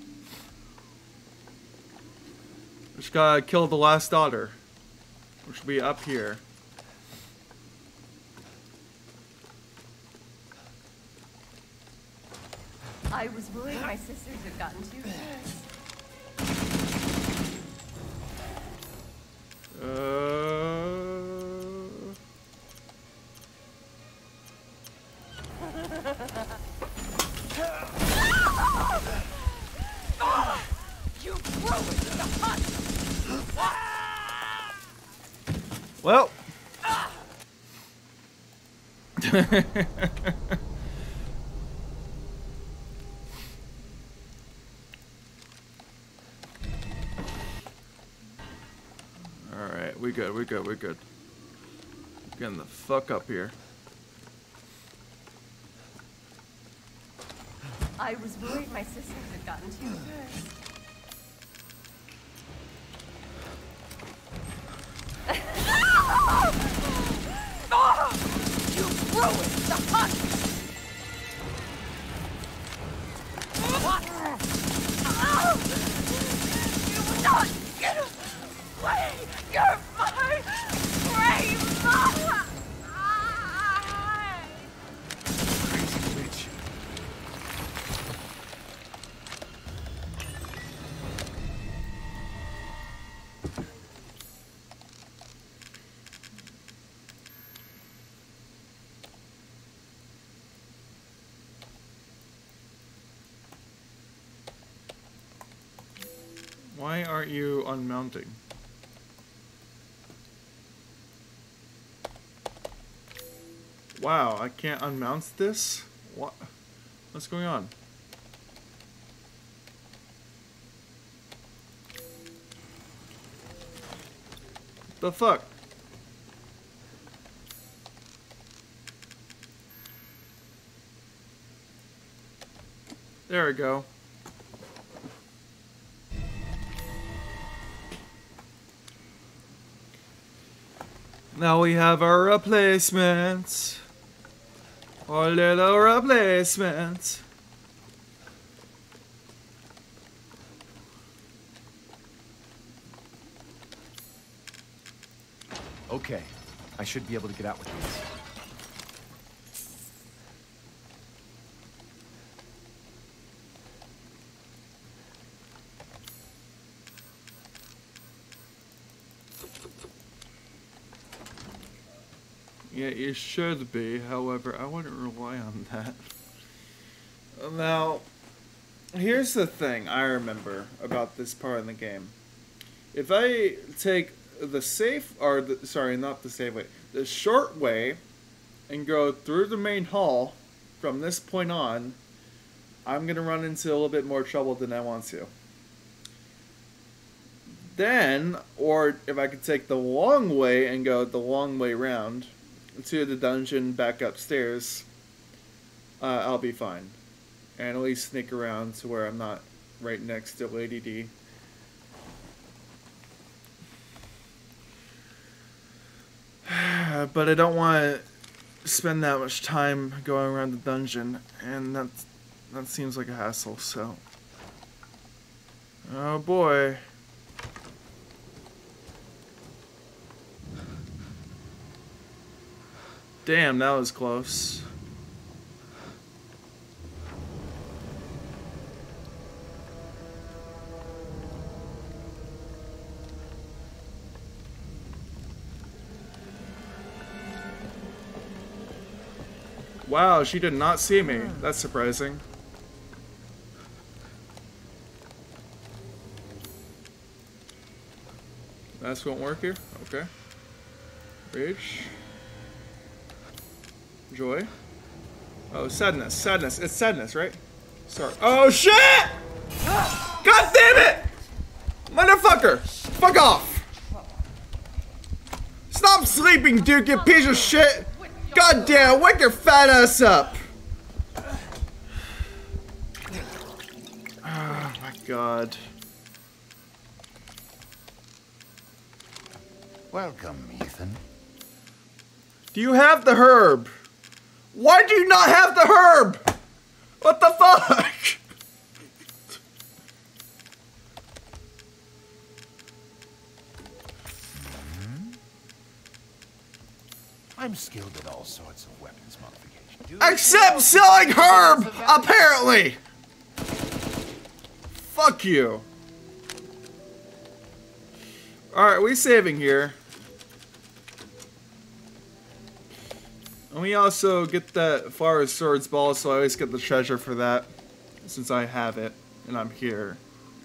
Just gotta kill the last daughter, which will be up here.
I was worried my sisters had gotten too close.
Uh...
You ruined the hunt!
Well. Alright, we good, we good, we good. Getting the fuck up here.
I was worried my sisters had gotten to you first.
You ruined the hunt! What? You will not get away! You're my brave mother!
Crazy witch.
Why aren't you unmounting? Wow, I can't unmount this? What? What's going on? The fuck? There we go. Now we have our replacements. Our little replacements.
Okay, I should be able to get out with these.
Yeah, you should be. However, I wouldn't rely on that. Now, here's the thing I remember about this part of the game. If I take the safe, or the, sorry, not the safe way, the short way, and go through the main hall from this point on, I'm going to run into a little bit more trouble than I want to. Then, or if I could take the long way and go the long way round to the dungeon back upstairs, uh, I'll be fine. And at least sneak around to where I'm not right next to Lady D. But I don't want to spend that much time going around the dungeon, and that that seems like a hassle, so... Oh boy. Damn, that was close. Wow, she did not see me. That's surprising. That won't work here? Okay. Rage. Joy. Oh, sadness. Sadness. It's sadness, right? Sorry. Oh, shit! God damn it! Motherfucker! Fuck off! Stop sleeping, dude, you piece of shit! God damn, wake your fat ass up! Oh my god.
Welcome, Ethan.
Do you have the herb? Why do you not have the herb? What the fuck?
I'm skilled at all sorts of weapons modification.
Except selling herb, apparently. Fuck you. Alright, we saving here. And we also get that Fire Swords Ball, so I always get the treasure for that. Since I have it, and I'm here.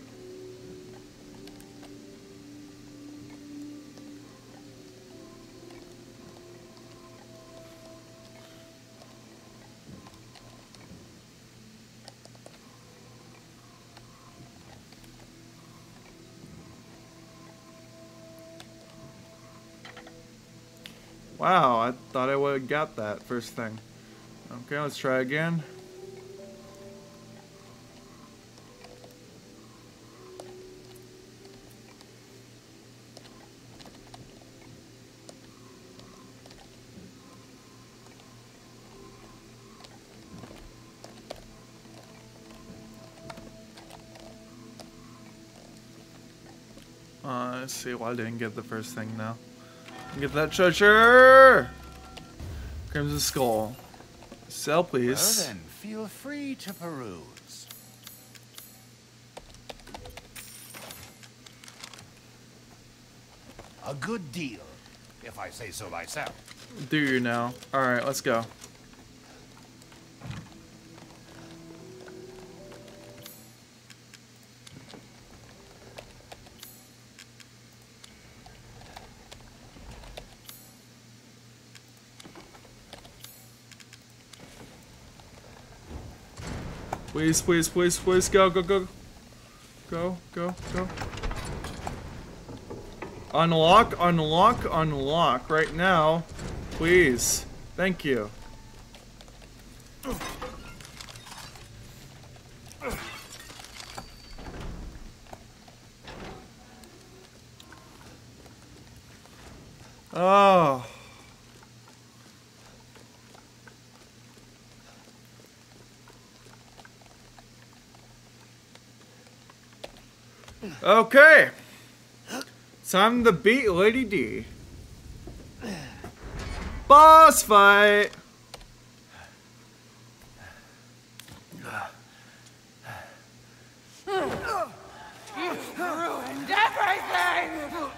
Wow, I thought I would have got that first thing. Okay, let's try again. Uh, let's see why I didn't get the first thing now. Get that treasure! Crimson Skull. Sell, please.
Well then, feel free to peruse. A good deal, if I say so myself.
Do you now? Alright, let's go. Please, please, please, please, go, go, go. Go, go, go. Unlock, unlock, unlock right now. Please. Thank you. Oh. Okay. Time to beat Lady D. Boss fight.
Ruined everything!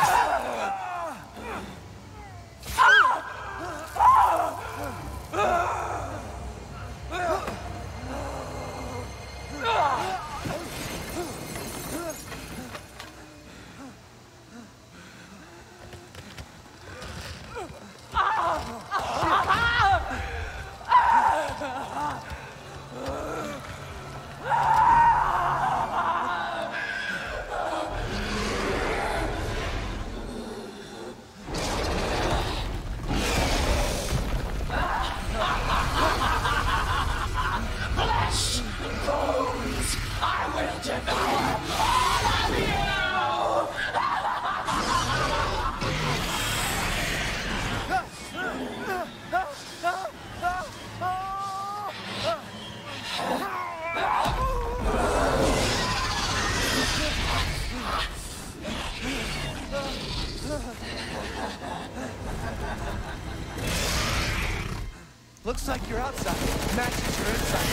Looks like your outside matches your inside.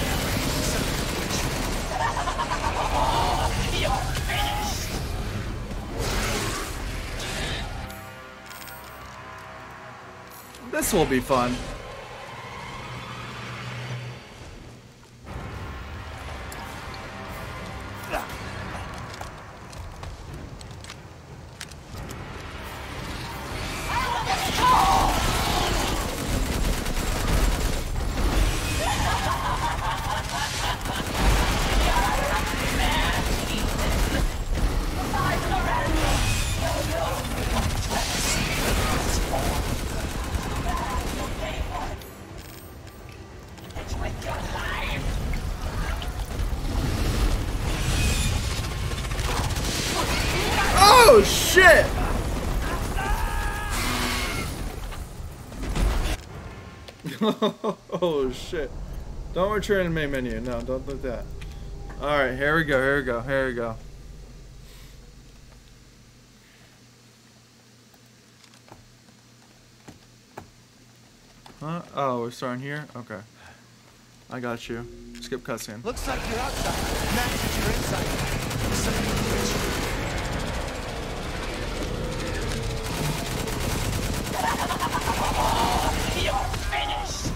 You're finished!
This will be fun. Oh shit! Oh shit. Don't return to the main menu. No, don't do that. Alright, here we go, here we go, here we go. Huh? Oh, we're starting here? Okay. I got you. Skip cutscene.
Looks like your outside matches your inside.
You're finished!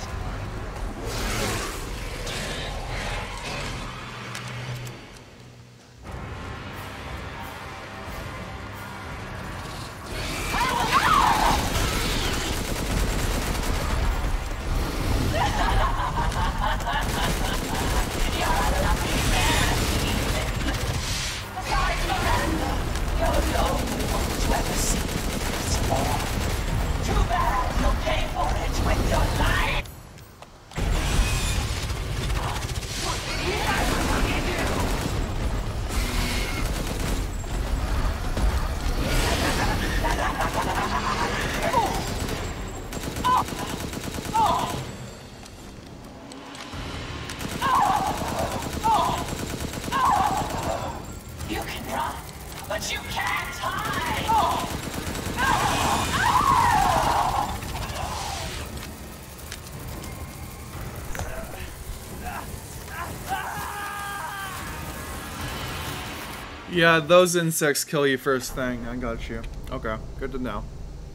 You can run, but but you can't hide! Oh. Oh.
Yeah, those insects kill you first thing. I got you. Okay, good to know.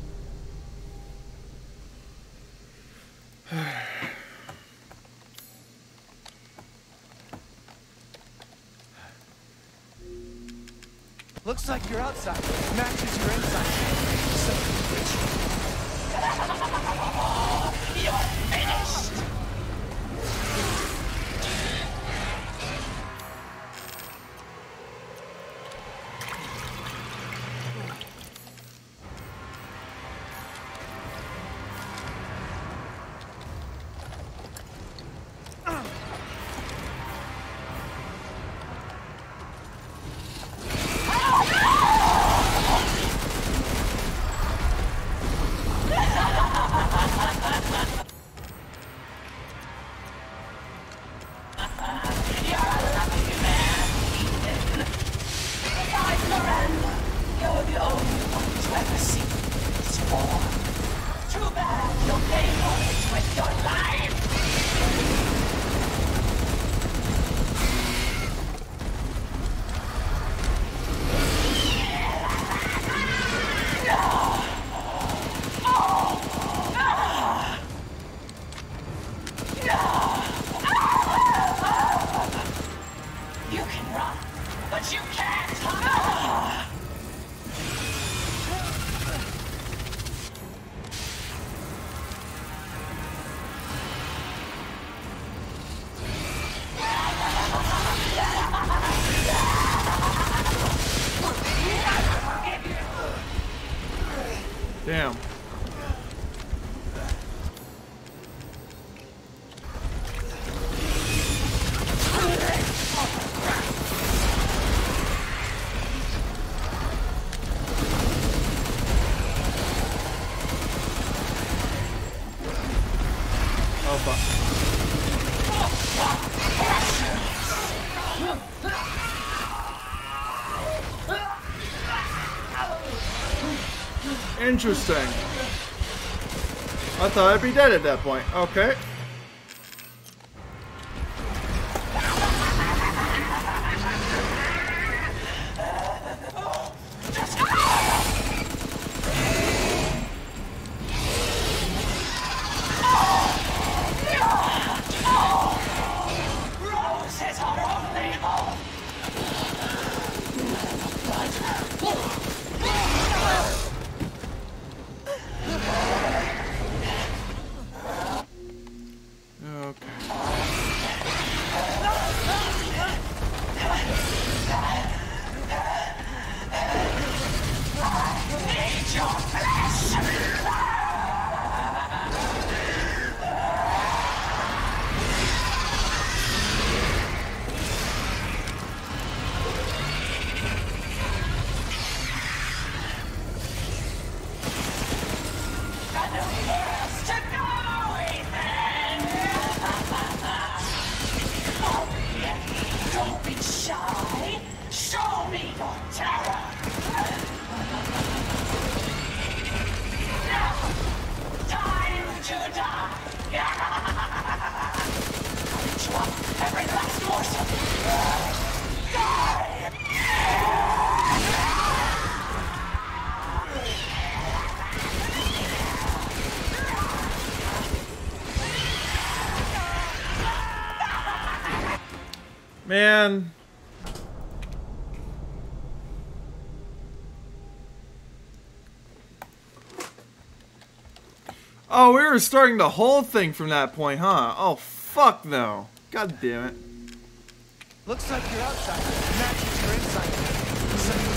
Looks like your outside matches your inside. So,
You're finished!
Damn. Oh fuck. Interesting. I thought I'd be dead at that point. Okay. Man. Oh, we were starting the whole thing from that point, huh? Oh, fuck no. God damn it.
looks like your outside matches your inside. So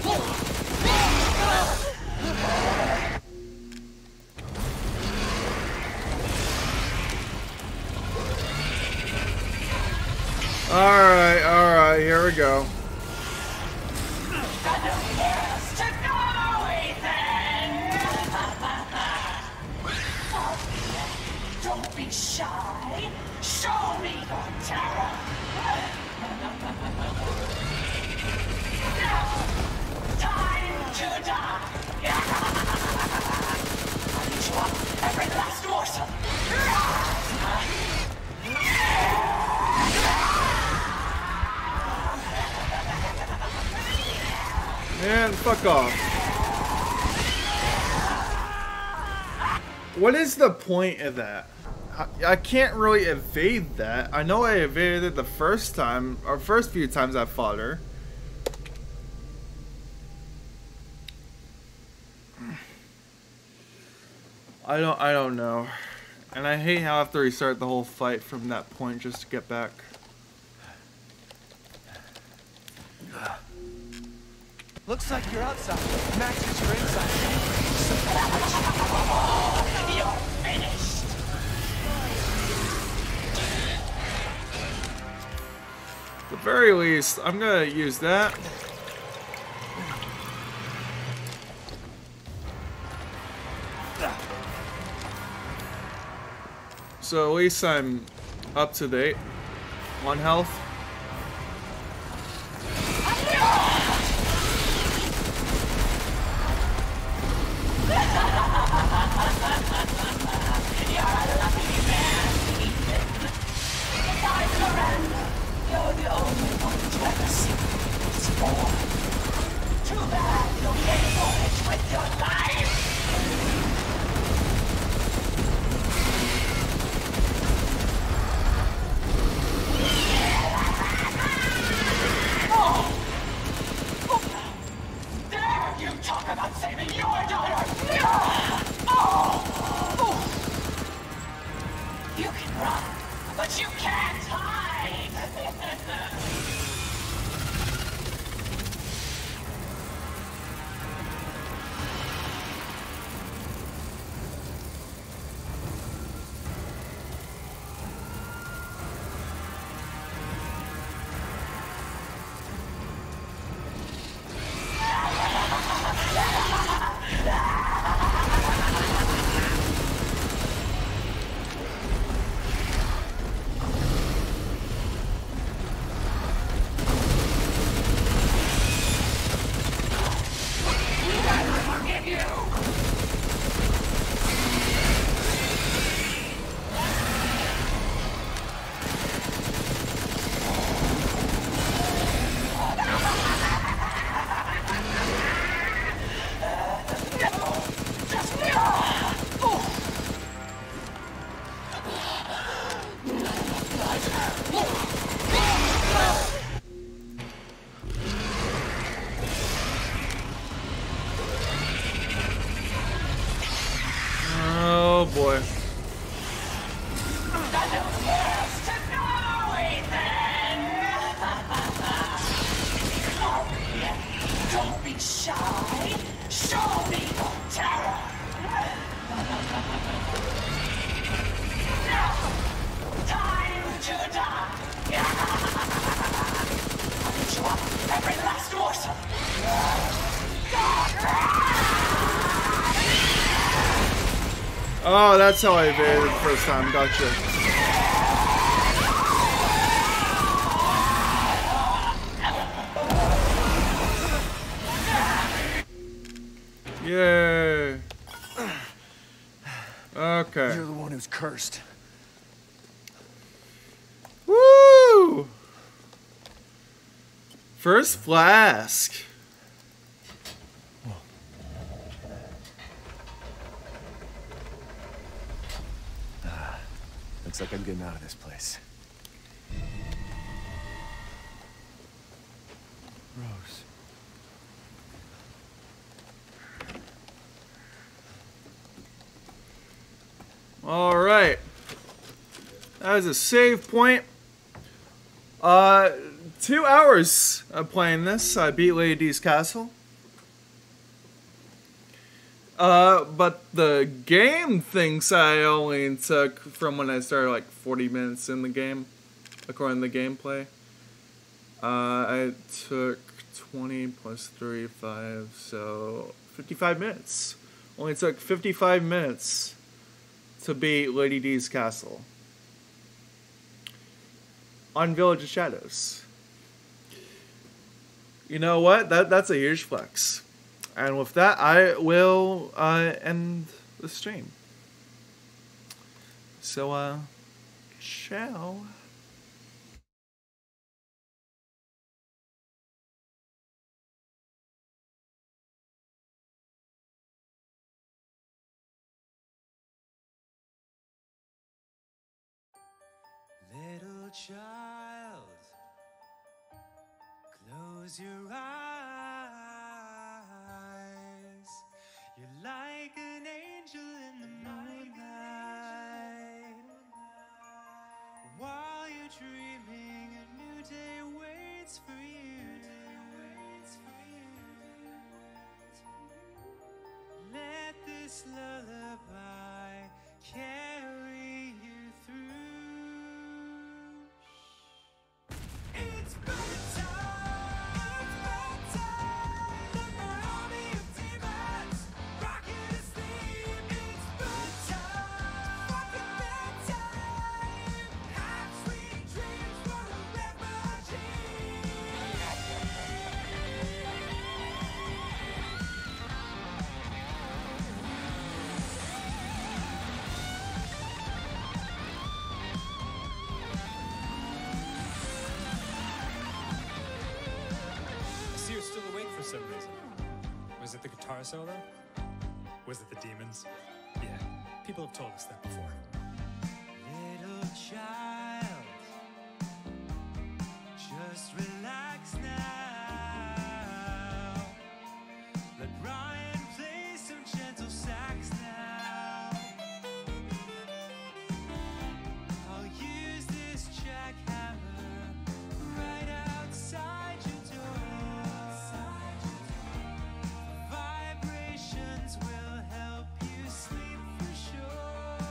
Alright, alright, here we go.
Don't be shy. Show me your terror. Now, time to die. I'll eat you up, every last morsel.
Man, fuck off. What is the point of that? I, I can't really evade that. I know I evaded it the first time, or first few times I fought her. I don't, I don't know. And I hate how I have to restart the whole fight from that point just to get back.
Looks like your outside matches your inside.
You're finished.
At the very least, I'm gonna use that. So at least I'm up to date on health.
You're the only one to ever see this form. Too bad you'll pay for it with your life. Oh! Oh! Dare you talk about saving your daughter? Oh! Oh! You can run, but you can't hide.
Oh boy.
Don't be shy. Show me your terror. Now, time to die. I'll eat you up, every last morsel.
Oh, that's how I evaded the first time. Gotcha. Yay. Okay.
You're the one who's cursed.
Woo! First flask.
Looks like I'm getting out of this place. Rose.
All right. That was a save point. Uh, two hours of playing this. I beat Lady D's Castle. Uh, but the game thinks I only took from when I started like forty minutes in the game, according to the gameplay. Uh, I took twenty plus thirty-five, so fifty-five minutes. Only took fifty-five minutes to beat Lady D's castle on Village of Shadows. You know what? That that's a huge flex. And with that, I will uh, end the stream. So, uh, ciao.
Little child, close your eyes. You're like an angel in the moonlight. While you're dreaming, a new day waits for you. Let this lullaby carry you through. It's bedtime, it's bedtime. Let my army of demons rock you to sleep. It's bedtime, fucking bedtime. Have sweet dreams for a refugee.
I see you're still awake for some reason. Was it the guitar solo? Was it the demons? Yeah, people have told us that before.
Little child, just relax now. Let Ryan play some gentle sax now. I'll use this jackhammer right outside your door. Vibrations will help you sleep for sure.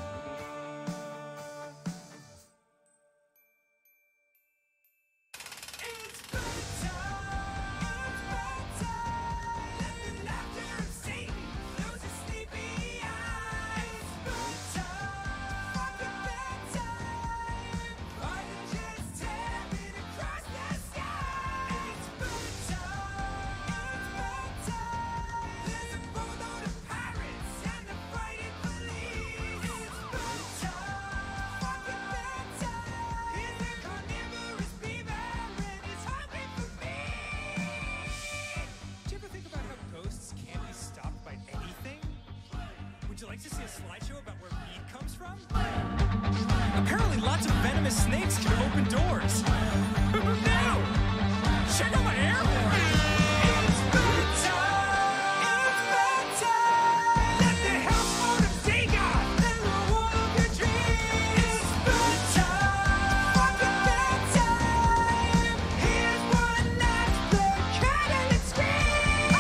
It's bedtime, it's bedtime. Let the laughter of Satan lose his sleepy eyes. It's bedtime, fucking bedtime. Fire just tearing across the sky. It's bedtime, it's bedtime. There's a boatload of pirates and a fighting police. It's bedtime, fucking bedtime. Here's a carnivorous beaver and he's hungry for me.
Do you ever think about how ghosts can't be stopped by anything? Would you like to see a slideshow about where meat comes from? Apparently lots of venomous snakes can open doors. Who knew? Check out my air horn!
It's bedtime, it's bedtime. Let the household of Dagon let the wall of your dreams. It's bedtime, fucking bedtime. Here's one last blood curdling scream.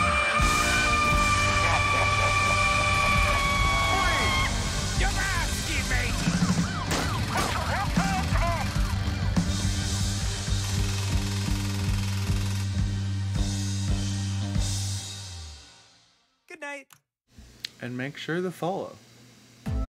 You're asking me.
Good night.
And make sure to follow.